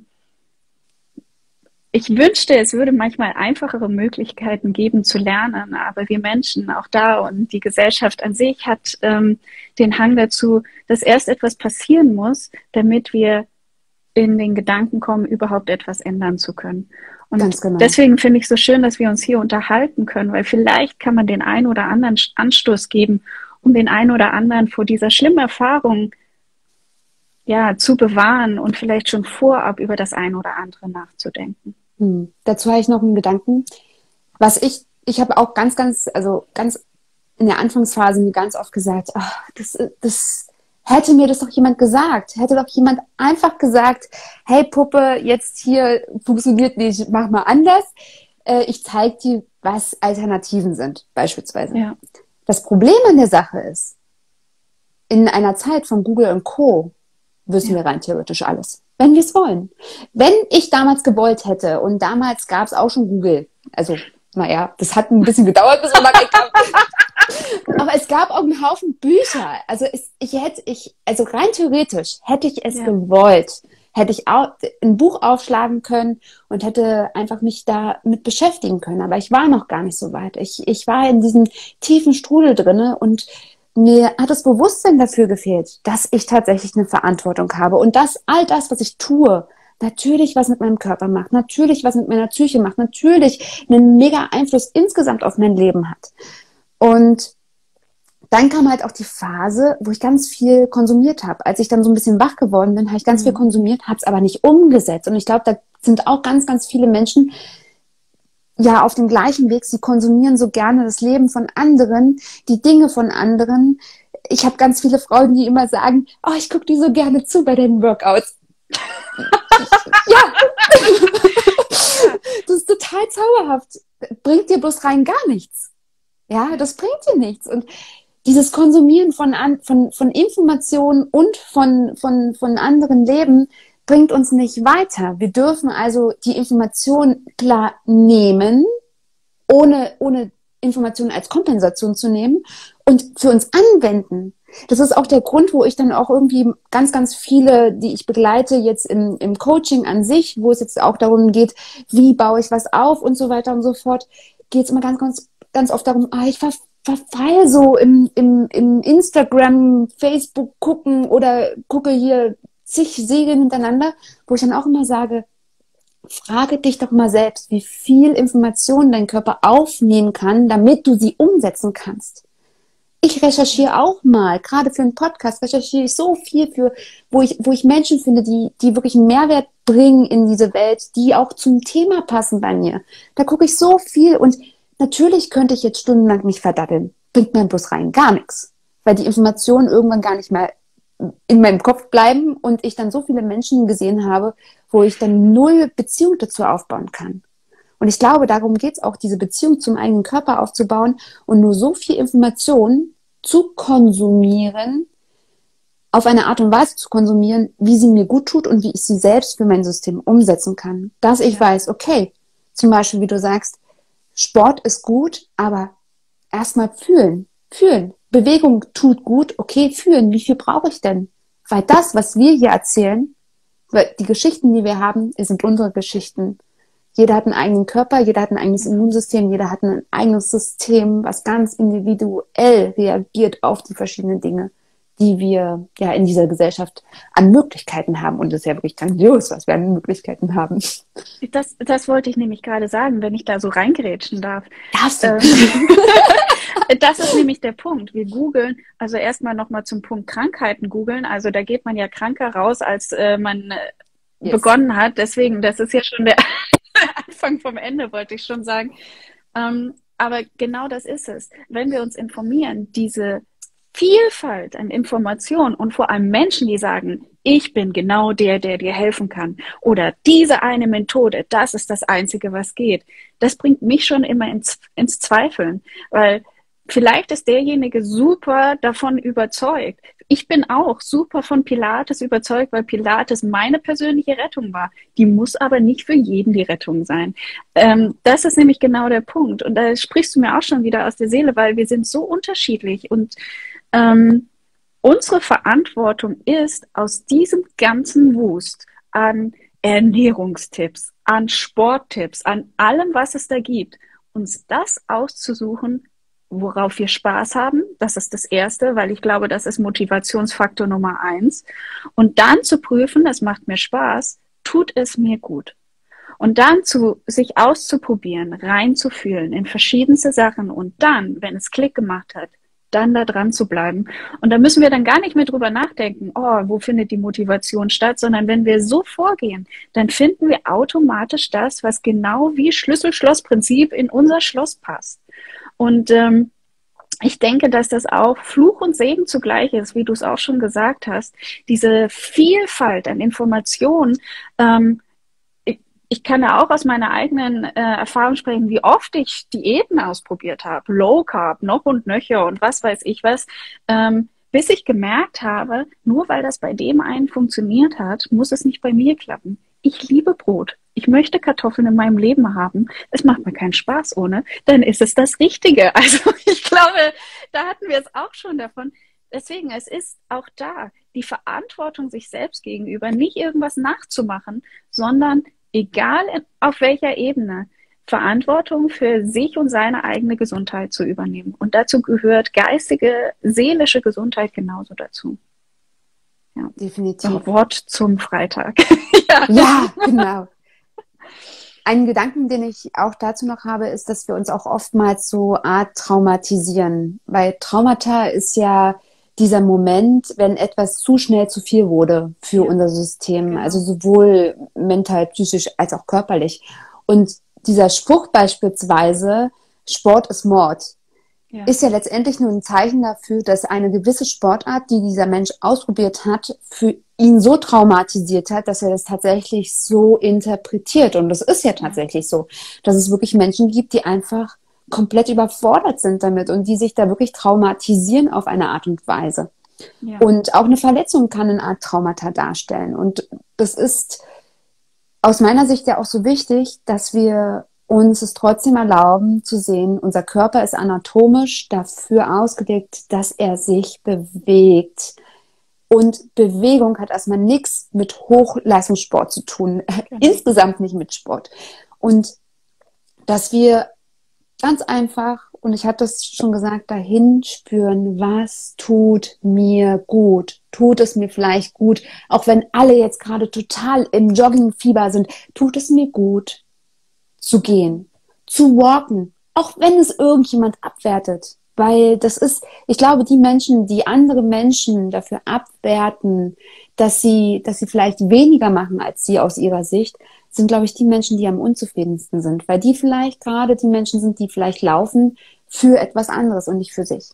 ich wünschte, es würde manchmal einfachere Möglichkeiten geben zu lernen, aber wir Menschen auch da und die Gesellschaft an sich hat den Hang dazu, dass erst etwas passieren muss, damit wir in den Gedanken kommen, überhaupt etwas ändern zu können. Und Ganz genau. deswegen finde ich es so schön, dass wir uns hier unterhalten können, weil vielleicht kann man den einen oder anderen Anstoß geben, um den einen oder anderen vor dieser schlimmen Erfahrung ja, zu bewahren und vielleicht schon vorab über das ein oder andere nachzudenken. Dazu habe ich noch einen Gedanken. Ich habe auch ganz in der Anfangsphase mir ganz oft gesagt, ach, das hätte mir das doch jemand gesagt. Hätte doch jemand einfach gesagt, hey Puppe, jetzt hier funktioniert nicht, mach mal anders. Ich zeige dir, was Alternativen sind, beispielsweise. Ja. Das Problem an der Sache ist, in einer Zeit von Google und Co. wissen wir rein theoretisch alles, wenn wir es wollen. Wenn ich damals gewollt hätte, und damals gab es auch schon Google, also naja, das hat ein bisschen gedauert, bis man da reinkam. Aber es gab auch einen Haufen Bücher. Also also rein theoretisch hätte ich es gewollt, hätte ich auch ein Buch aufschlagen können und hätte einfach mich damit beschäftigen können. Aber ich war noch gar nicht so weit. Ich war in diesem tiefen Strudel drinne und mir hat das Bewusstsein dafür gefehlt, dass ich tatsächlich eine Verantwortung habe und dass all das, was ich tue, natürlich was mit meinem Körper macht, natürlich was mit meiner Psyche macht, natürlich einen mega Einfluss insgesamt auf mein Leben hat. Und dann kam halt auch die Phase, wo ich ganz viel konsumiert habe. Als ich dann so ein bisschen wach geworden bin, habe ich ganz viel konsumiert, habe es aber nicht umgesetzt. Und ich glaube, da sind auch ganz, ganz viele Menschen ja auf dem gleichen Weg. Sie konsumieren so gerne das Leben von anderen, die Dinge von anderen. Ich habe ganz viele Frauen, die immer sagen, oh, ich gucke dir so gerne zu bei deinen Workouts. Ja, das ist total zauberhaft. Bringt dir bloß rein gar nichts. Ja, das bringt dir nichts. Und dieses Konsumieren von Informationen und von anderen Leben bringt uns nicht weiter. Wir dürfen also die Information klar nehmen, ohne Informationen als Kompensation zu nehmen und für uns anwenden. Das ist auch der Grund, wo ich dann auch irgendwie ganz, ganz viele, die ich begleite, jetzt im Coaching an sich, wo es jetzt auch darum geht, wie baue ich was auf und so weiter und so fort, geht es immer ganz oft darum, ich verfall so im Instagram, Facebook gucken oder gucke hier zig Serien hintereinander, wo ich dann auch immer sage, frage dich doch mal selbst, wie viel Information dein Körper aufnehmen kann, damit du sie umsetzen kannst. Ich recherchiere auch mal, gerade für einen Podcast recherchiere ich so viel wo ich Menschen finde, die wirklich einen Mehrwert bringen in diese Welt, die auch zum Thema passen bei mir. Da gucke ich so viel und natürlich könnte ich jetzt stundenlang mich verdatteln. Bringt mir bloß rein gar nichts, weil die Informationen irgendwann gar nicht mehr in meinem Kopf bleiben und ich dann so viele Menschen gesehen habe, wo ich dann null Beziehung dazu aufbauen kann. Und ich glaube, darum geht es auch, diese Beziehung zum eigenen Körper aufzubauen und nur so viel Information zu konsumieren, auf eine Art und Weise zu konsumieren, wie sie mir gut tut und wie ich sie selbst für mein System umsetzen kann. Dass ich weiß, okay, zum Beispiel, wie du sagst, Sport ist gut, aber erstmal fühlen. Bewegung tut gut, okay, fühlen. Wie viel brauche ich denn? Weil das, was wir hier erzählen, die Geschichten, die wir haben, sind unsere Geschichten. Jeder hat einen eigenen Körper, jeder hat ein eigenes Immunsystem, jeder hat ein eigenes System, was ganz individuell reagiert auf die verschiedenen Dinge, die wir ja in dieser Gesellschaft an Möglichkeiten haben. Und das ist ja wirklich grandios, was wir an Möglichkeiten haben. Das wollte ich nämlich gerade sagen, wenn ich da so reingerätschen darf. Darfst du? Das ist nämlich der Punkt. Wir googeln, also erstmal nochmal zum Punkt Krankheiten googeln. Also da geht man ja kranker raus, als man begonnen hat. Deswegen, das ist ja schon der Anfang vom Ende, wollte ich schon sagen. Aber genau das ist es. Wenn wir uns informieren, diese Vielfalt an Informationen und vor allem Menschen, die sagen, ich bin genau der dir helfen kann oder diese eine Methode, das ist das Einzige, was geht. Das bringt mich schon immer ins Zweifeln, weil vielleicht ist derjenige super davon überzeugt. Ich bin auch super von Pilates überzeugt, weil Pilates meine persönliche Rettung war. Die muss aber nicht für jeden die Rettung sein. Das ist nämlich genau der Punkt. Und da sprichst du mir auch schon wieder aus der Seele, weil wir sind so unterschiedlich und unsere Verantwortung ist, aus diesem ganzen Wust an Ernährungstipps, an Sporttipps, an allem, was es da gibt, uns das auszusuchen, worauf wir Spaß haben. Das ist das Erste, weil ich glaube, das ist Motivationsfaktor Nummer 1. Und dann zu prüfen, das macht mir Spaß, tut es mir gut. Und dann sich auszuprobieren, reinzufühlen in verschiedenste Sachen und dann, wenn es Klick gemacht hat, dann da dran zu bleiben. Und da müssen wir dann gar nicht mehr drüber nachdenken, oh, wo findet die Motivation statt, sondern wenn wir so vorgehen, dann finden wir automatisch das, was genau wie Schlüssel-Schloss-Prinzip in unser Schloss passt. Und ich denke, dass das auch Fluch und Segen zugleich ist, wie du es auch schon gesagt hast. Diese Vielfalt an Informationen, ich kann ja auch aus meiner eigenen Erfahrung sprechen, wie oft ich Diäten ausprobiert habe, Low Carb, noch und nöcher und was weiß ich was, bis ich gemerkt habe, nur weil das bei dem einen funktioniert hat, muss es nicht bei mir klappen. Ich liebe Brot. Ich möchte Kartoffeln in meinem Leben haben. Es macht mir keinen Spaß ohne. Dann ist es das Richtige. Also ich glaube, da hatten wir es auch schon davon. Deswegen, es ist auch da die Verantwortung sich selbst gegenüber, nicht irgendwas nachzumachen, sondern egal auf welcher Ebene, Verantwortung für sich und seine eigene Gesundheit zu übernehmen. Und dazu gehört geistige, seelische Gesundheit genauso dazu. Ja. Definitiv. Noch Wort zum Freitag. Ja, genau. Einen Gedanken, den ich auch dazu noch habe, ist, dass wir uns auch oftmals so Art traumatisieren. Weil Traumata ist ja dieser Moment, wenn etwas zu schnell zu viel wurde für unser System. Genau. Also sowohl mental, psychisch als auch körperlich. Und dieser Spruch beispielsweise, Sport ist Mord, ist ja letztendlich nur ein Zeichen dafür, dass eine gewisse Sportart, die dieser Mensch ausprobiert hat, für ihn so traumatisiert hat, dass er das tatsächlich so interpretiert. Und das ist ja tatsächlich so, dass es wirklich Menschen gibt, die einfach komplett überfordert sind damit und die sich da wirklich traumatisieren auf eine Art und Weise. Ja. Und auch eine Verletzung kann eine Art Traumata darstellen. Und das ist aus meiner Sicht ja auch so wichtig, dass wir uns es trotzdem erlauben zu sehen, unser Körper ist anatomisch dafür ausgelegt, dass er sich bewegt. Und Bewegung hat erstmal nichts mit Hochleistungssport zu tun, insgesamt nicht mit Sport. Und dass wir ganz einfach, und ich hatte es schon gesagt, dahin spüren, was tut mir gut? Tut es mir vielleicht gut? Auch wenn alle jetzt gerade total im Joggingfieber sind, tut es mir gut, zu gehen, zu walken, auch wenn es irgendjemand abwertet. Weil das ist, ich glaube, die Menschen, die andere Menschen dafür abwerten, dass sie vielleicht weniger machen als sie aus ihrer Sicht, sind, glaube ich, die Menschen, die am unzufriedensten sind. Weil die vielleicht gerade die Menschen sind, die vielleicht laufen für etwas anderes und nicht für sich.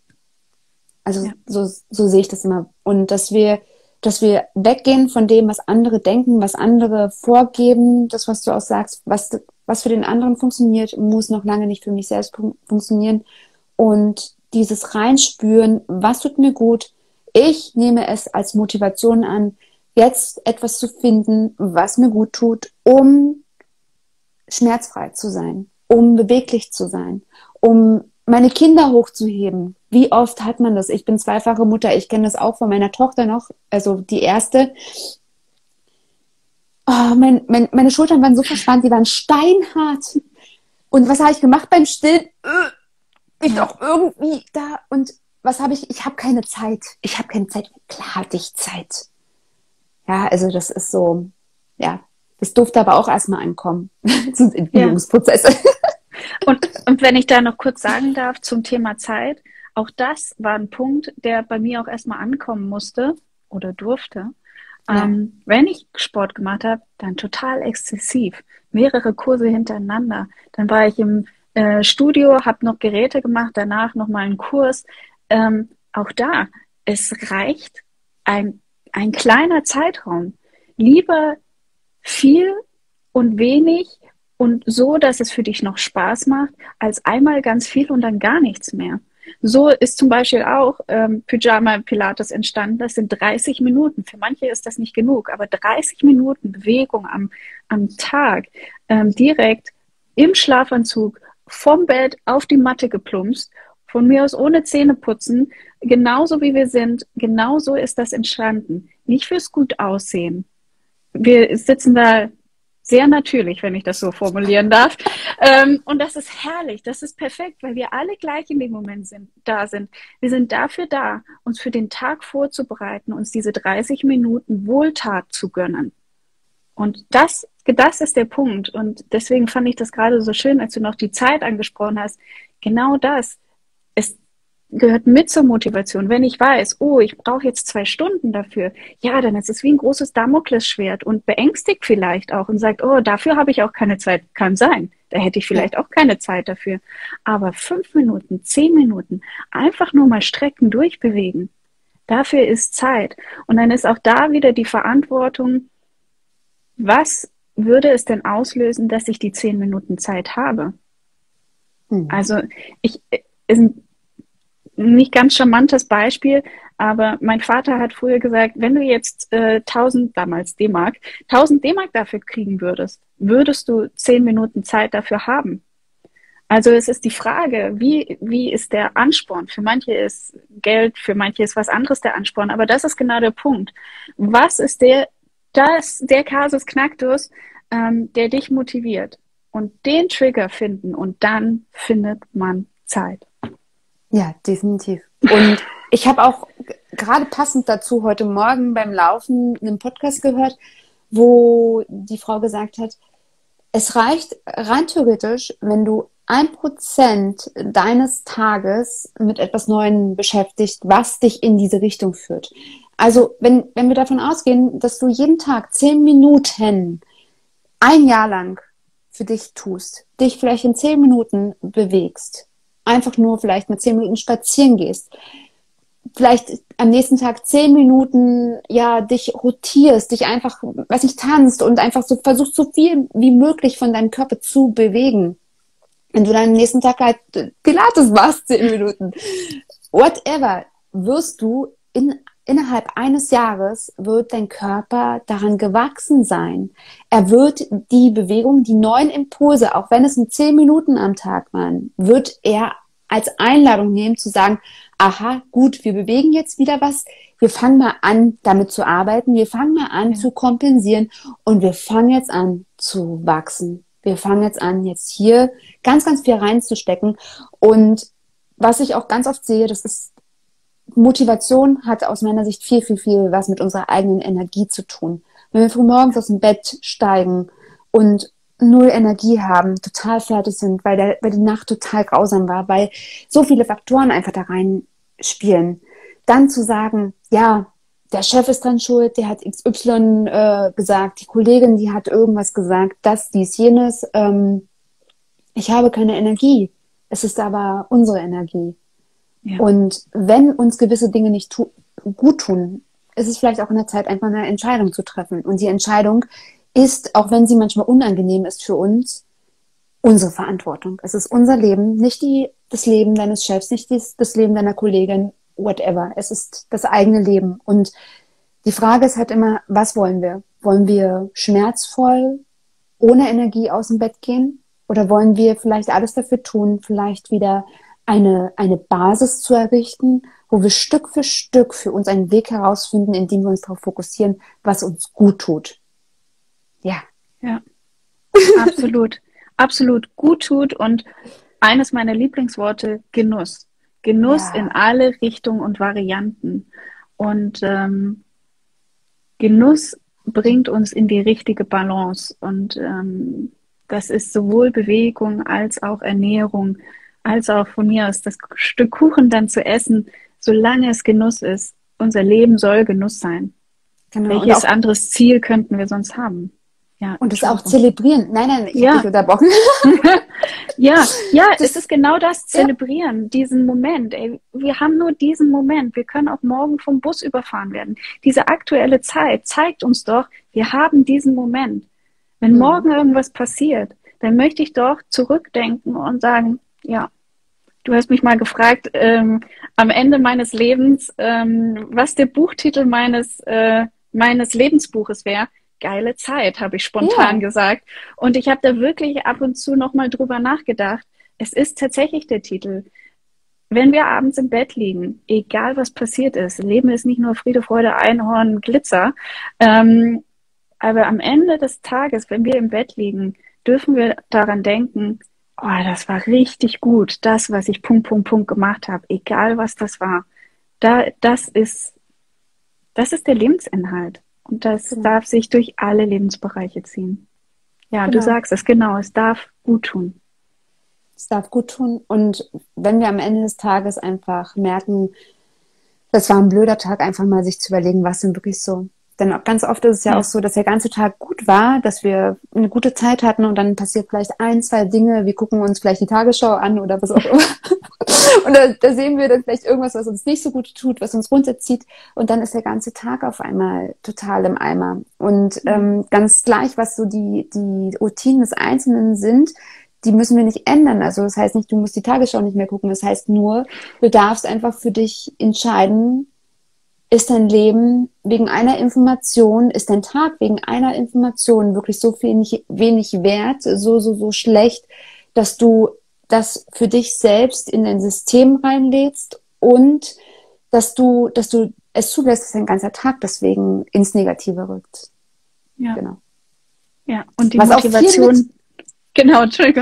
Also so sehe ich das immer. Und dass wir weggehen von dem, was andere denken, was andere vorgeben, das, was du auch sagst, was für den anderen funktioniert, muss noch lange nicht für mich selbst funktionieren. Und dieses Reinspüren, was tut mir gut, ich nehme es als Motivation an, jetzt etwas zu finden, was mir gut tut, um schmerzfrei zu sein, um beweglich zu sein, um meine Kinder hochzuheben. Wie oft hat man das? Ich bin zweifache Mutter, ich kenne das auch von meiner Tochter noch, also die erste. Oh, meine Schultern waren so verspannt, die waren steinhart. Und was habe ich gemacht beim Stillen? Ich doch irgendwie da. Und was habe ich? Ich habe keine Zeit. Ich habe keine Zeit. Klar hatte ich Zeit. Ja, also das ist so, ja, das durfte aber auch erstmal ankommen. Das sind Entwicklungsprozesse. Und wenn ich da noch kurz sagen darf zum Thema Zeit, auch das war ein Punkt, der bei mir auch erstmal ankommen musste oder durfte. Wenn ich Sport gemacht habe, dann total exzessiv. Mehrere Kurse hintereinander. Dann war ich im Studio, habe noch Geräte gemacht, danach nochmal einen Kurs. Auch da, es reicht ein kleiner Zeitraum. Lieber viel und wenig und so, dass es für dich noch Spaß macht, als einmal ganz viel und dann gar nichts mehr. So ist zum Beispiel auch Pyjama Pilates entstanden. Das sind 30 Minuten. Für manche ist das nicht genug, aber 30 Minuten Bewegung am Tag, direkt im Schlafanzug, vom Bett auf die Matte geplumpst, von mir aus ohne Zähne putzen, genauso wie wir sind, genauso ist das entstanden. Nicht fürs gut aussehen. Wir sitzen da sehr natürlich, wenn ich das so formulieren darf. Und das ist herrlich, das ist perfekt, weil wir alle gleich in dem Moment da sind. Wir sind dafür da, uns für den Tag vorzubereiten, uns diese 30 Minuten Wohltat zu gönnen. Und das ist der Punkt. Und deswegen fand ich das gerade so schön, als du noch die Zeit angesprochen hast. Genau das. Es gehört mit zur Motivation. Wenn ich weiß, oh, ich brauche jetzt 2 Stunden dafür, ja, dann ist es wie ein großes Damoklesschwert und beängstigt vielleicht auch und sagt, oh, dafür habe ich auch keine Zeit. Kann sein. Da hätte ich vielleicht auch keine Zeit dafür. Aber 5 Minuten, 10 Minuten, einfach nur mal strecken, durchbewegen. Dafür ist Zeit. Und dann ist auch da wieder die Verantwortung, was würde es denn auslösen, dass ich die 10 Minuten Zeit habe? Also ist ein nicht ganz charmantes Beispiel, aber mein Vater hat früher gesagt, wenn du jetzt 1000, damals D-Mark, 1000 D-Mark dafür kriegen würdest, würdest du 10 Minuten Zeit dafür haben. Also es ist die Frage, wie ist der Ansporn? Für manche ist Geld, für manche ist was anderes der Ansporn, aber das ist genau der Punkt. Was ist der Kasus Knacktus, der dich motiviert? Und den Trigger finden und dann findet man Zeit. Ja, definitiv. Und ich habe auch gerade passend dazu heute Morgen beim Laufen einen Podcast gehört, wo die Frau gesagt hat, es reicht rein theoretisch, wenn du 1% deines Tages mit etwas Neuem beschäftigt, was dich in diese Richtung führt. Also wenn wir davon ausgehen, dass du jeden Tag 10 Minuten 1 Jahr lang für dich tust, dich vielleicht in 10 Minuten bewegst, einfach nur vielleicht mit 10 Minuten spazieren gehst, vielleicht am nächsten Tag 10 Minuten, ja, dich rotierst, dich einfach, weiß nicht, tanzt und einfach so versuchst, so viel wie möglich von deinem Körper zu bewegen. Wenn du dann am nächsten Tag halt Pilates machst, 10 Minuten, whatever, wirst du innerhalb eines Jahres wird dein Körper daran gewachsen sein. Er wird die Bewegung, die neuen Impulse, auch wenn es nur 10 Minuten am Tag waren, wird er als Einladung nehmen zu sagen, aha, gut, wir bewegen jetzt wieder was, wir fangen mal an, damit zu arbeiten, wir fangen mal an zu kompensieren und wir fangen jetzt an zu wachsen. Wir fangen jetzt an, jetzt hier ganz, ganz viel reinzustecken. Und was ich auch ganz oft sehe, das ist Motivation hat aus meiner Sicht viel, viel, viel was mit unserer eigenen Energie zu tun. Wenn wir früh morgens aus dem Bett steigen und 0 Energie haben, total fertig sind, weil die Nacht total grausam war, weil so viele Faktoren einfach da rein spielen, dann zu sagen, ja, der Chef ist dran schuld, der hat XY gesagt, die Kollegin, die hat irgendwas gesagt, das, dies, jenes, ich habe keine Energie. Es ist aber unsere Energie. Ja. Und wenn uns gewisse Dinge nicht gut tun, ist es vielleicht auch in der Zeit, einfach eine Entscheidung zu treffen. Und die Entscheidung ist, auch wenn sie manchmal unangenehm ist für uns, unsere Verantwortung. Es ist unser Leben, nicht das Leben deines Chefs, nicht das Leben deiner Kollegin, whatever. Es ist das eigene Leben. Und die Frage ist halt immer, was wollen wir? Wollen wir schmerzvoll, ohne Energie aus dem Bett gehen? Oder wollen wir vielleicht alles dafür tun, vielleicht wieder eine Basis zu errichten, wo wir Stück für Stück für uns einen Weg herausfinden, indem wir uns darauf fokussieren, was uns gut tut. Ja. Ja, absolut. Absolut gut tut. Und eines meiner Lieblingsworte, Genuss. Genuss in alle Richtungen und Varianten. Und Genuss bringt uns in die richtige Balance. Und das ist sowohl Bewegung als auch Ernährung, als auch von mir aus das Stück Kuchen dann zu essen, solange es Genuss ist. Unser Leben soll Genuss sein. Genau. Welches anderes Ziel könnten wir sonst haben? Ja, und es auch zelebrieren. Nein, ich habe dich unterbrochen. Ja, es ist genau das, zelebrieren, diesen Moment. Ey, wir haben nur diesen Moment. Wir können auch morgen vom Bus überfahren werden. Diese aktuelle Zeit zeigt uns doch, wir haben diesen Moment. Wenn morgen irgendwas passiert, dann möchte ich doch zurückdenken und sagen, ja, du hast mich mal gefragt, am Ende meines Lebens, was der Buchtitel meines Lebensbuches wäre. Geile Zeit, habe ich spontan gesagt. Und ich habe da wirklich ab und zu nochmal drüber nachgedacht. Es ist tatsächlich der Titel. Wenn wir abends im Bett liegen, egal was passiert ist, Leben ist nicht nur Friede, Freude, Einhorn, Glitzer, aber am Ende des Tages, wenn wir im Bett liegen, dürfen wir daran denken, oh, das war richtig gut, das, was ich Punkt gemacht habe, egal was das war. Das ist der Lebensinhalt. Und das darf sich durch alle Lebensbereiche ziehen. Ja, du sagst es, genau, es darf gut tun. Es darf gut tun. Und wenn wir am Ende des Tages einfach merken, das war ein blöder Tag, einfach mal sich zu überlegen, was denn wirklich so. Denn ganz oft ist es ja auch so, dass der ganze Tag gut war, dass wir eine gute Zeit hatten und dann passiert vielleicht 1, 2 Dinge, wir gucken uns vielleicht die Tagesschau an oder was auch immer. Und da sehen wir dann vielleicht irgendwas, was uns nicht so gut tut, was uns runterzieht. Und dann ist der ganze Tag auf einmal total im Eimer. Und ganz gleich, was so die Routinen des Einzelnen sind, die müssen wir nicht ändern. Also das heißt nicht, du musst die Tagesschau nicht mehr gucken. Das heißt nur, du darfst einfach für dich entscheiden, ist dein Leben wegen einer Information, ist dein Tag wegen einer Information wirklich so wenig wert, so schlecht, dass du das für dich selbst in dein System reinlädst und dass du es zulässt, dass dein ganzer Tag deswegen ins Negative rückt. Ja. Genau. Ja, und die Was Motivation. Genau, Entschuldigung.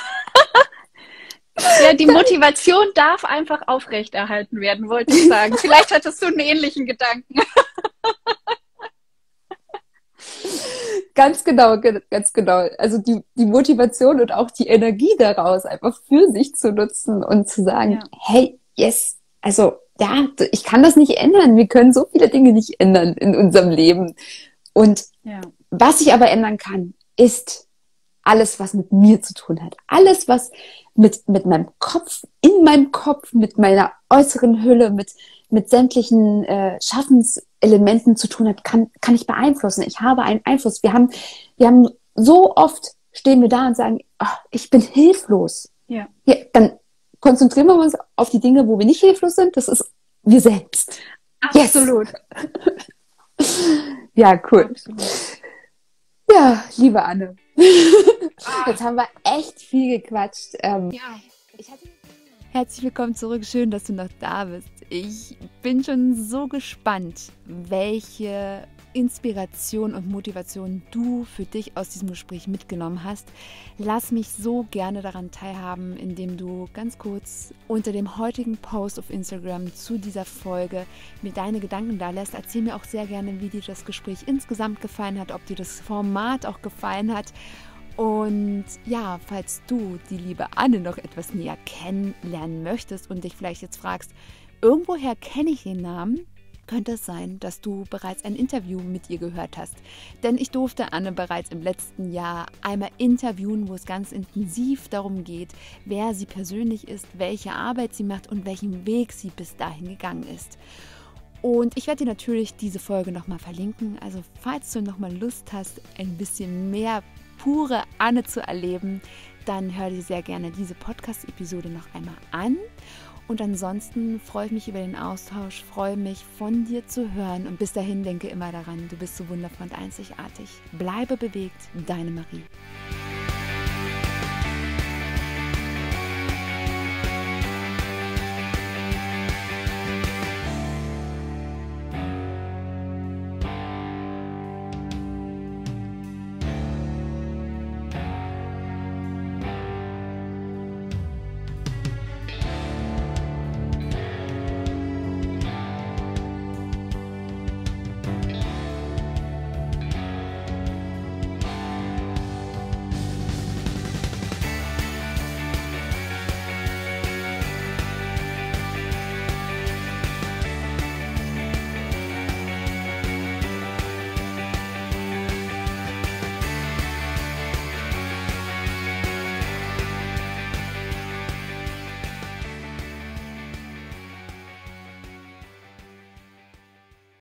Ja, die Motivation darf einfach aufrechterhalten werden, wollte ich sagen. Vielleicht hattest du einen ähnlichen Gedanken. Ganz genau. Also die Motivation und auch die Energie daraus einfach für sich zu nutzen und zu sagen, hey, yes, also ja, ich kann das nicht ändern. Wir können so viele Dinge nicht ändern in unserem Leben. Und was ich aber ändern kann, ist alles, was mit mir zu tun hat. Alles, was mit meinem Kopf, in meinem Kopf, mit meiner äußeren Hülle, mit sämtlichen Schaffenselementen zu tun hat, kann ich beeinflussen. Ich habe einen Einfluss. Wir haben so oft stehen wir da und sagen, ich bin hilflos. Ja, dann konzentrieren wir uns auf die Dinge, wo wir nicht hilflos sind. Das ist wir selbst. Absolut. Yes. Ja, cool. Absolut. Ja, liebe Anne. Jetzt haben wir echt viel gequatscht. Herzlich willkommen zurück. Schön, dass du noch da bist. Ich bin schon so gespannt, welche Inspiration und Motivation du für dich aus diesem Gespräch mitgenommen hast. Lass mich so gerne daran teilhaben, indem du ganz kurz unter dem heutigen Post auf Instagram zu dieser Folge mir deine Gedanken da lässt. Erzähl mir auch sehr gerne, wie dir das Gespräch insgesamt gefallen hat, ob dir das Format auch gefallen hat. Und ja, falls du die liebe Anne noch etwas näher kennenlernen möchtest und dich vielleicht jetzt fragst, irgendwoher kenne ich den Namen, könnte es sein, dass du bereits ein Interview mit ihr gehört hast. Denn ich durfte Anne bereits im letzten Jahr einmal interviewen, wo es ganz intensiv darum geht, wer sie persönlich ist, welche Arbeit sie macht und welchen Weg sie bis dahin gegangen ist. Und ich werde dir natürlich diese Folge nochmal verlinken. Also falls du nochmal Lust hast, ein bisschen mehr pure Anne zu erleben, dann hör dir sehr gerne diese Podcast-Episode noch einmal an. Und ansonsten freue ich mich über den Austausch, freue mich von dir zu hören und bis dahin denke immer daran, du bist so wundervoll und einzigartig. Bleibe bewegt, deine Marie.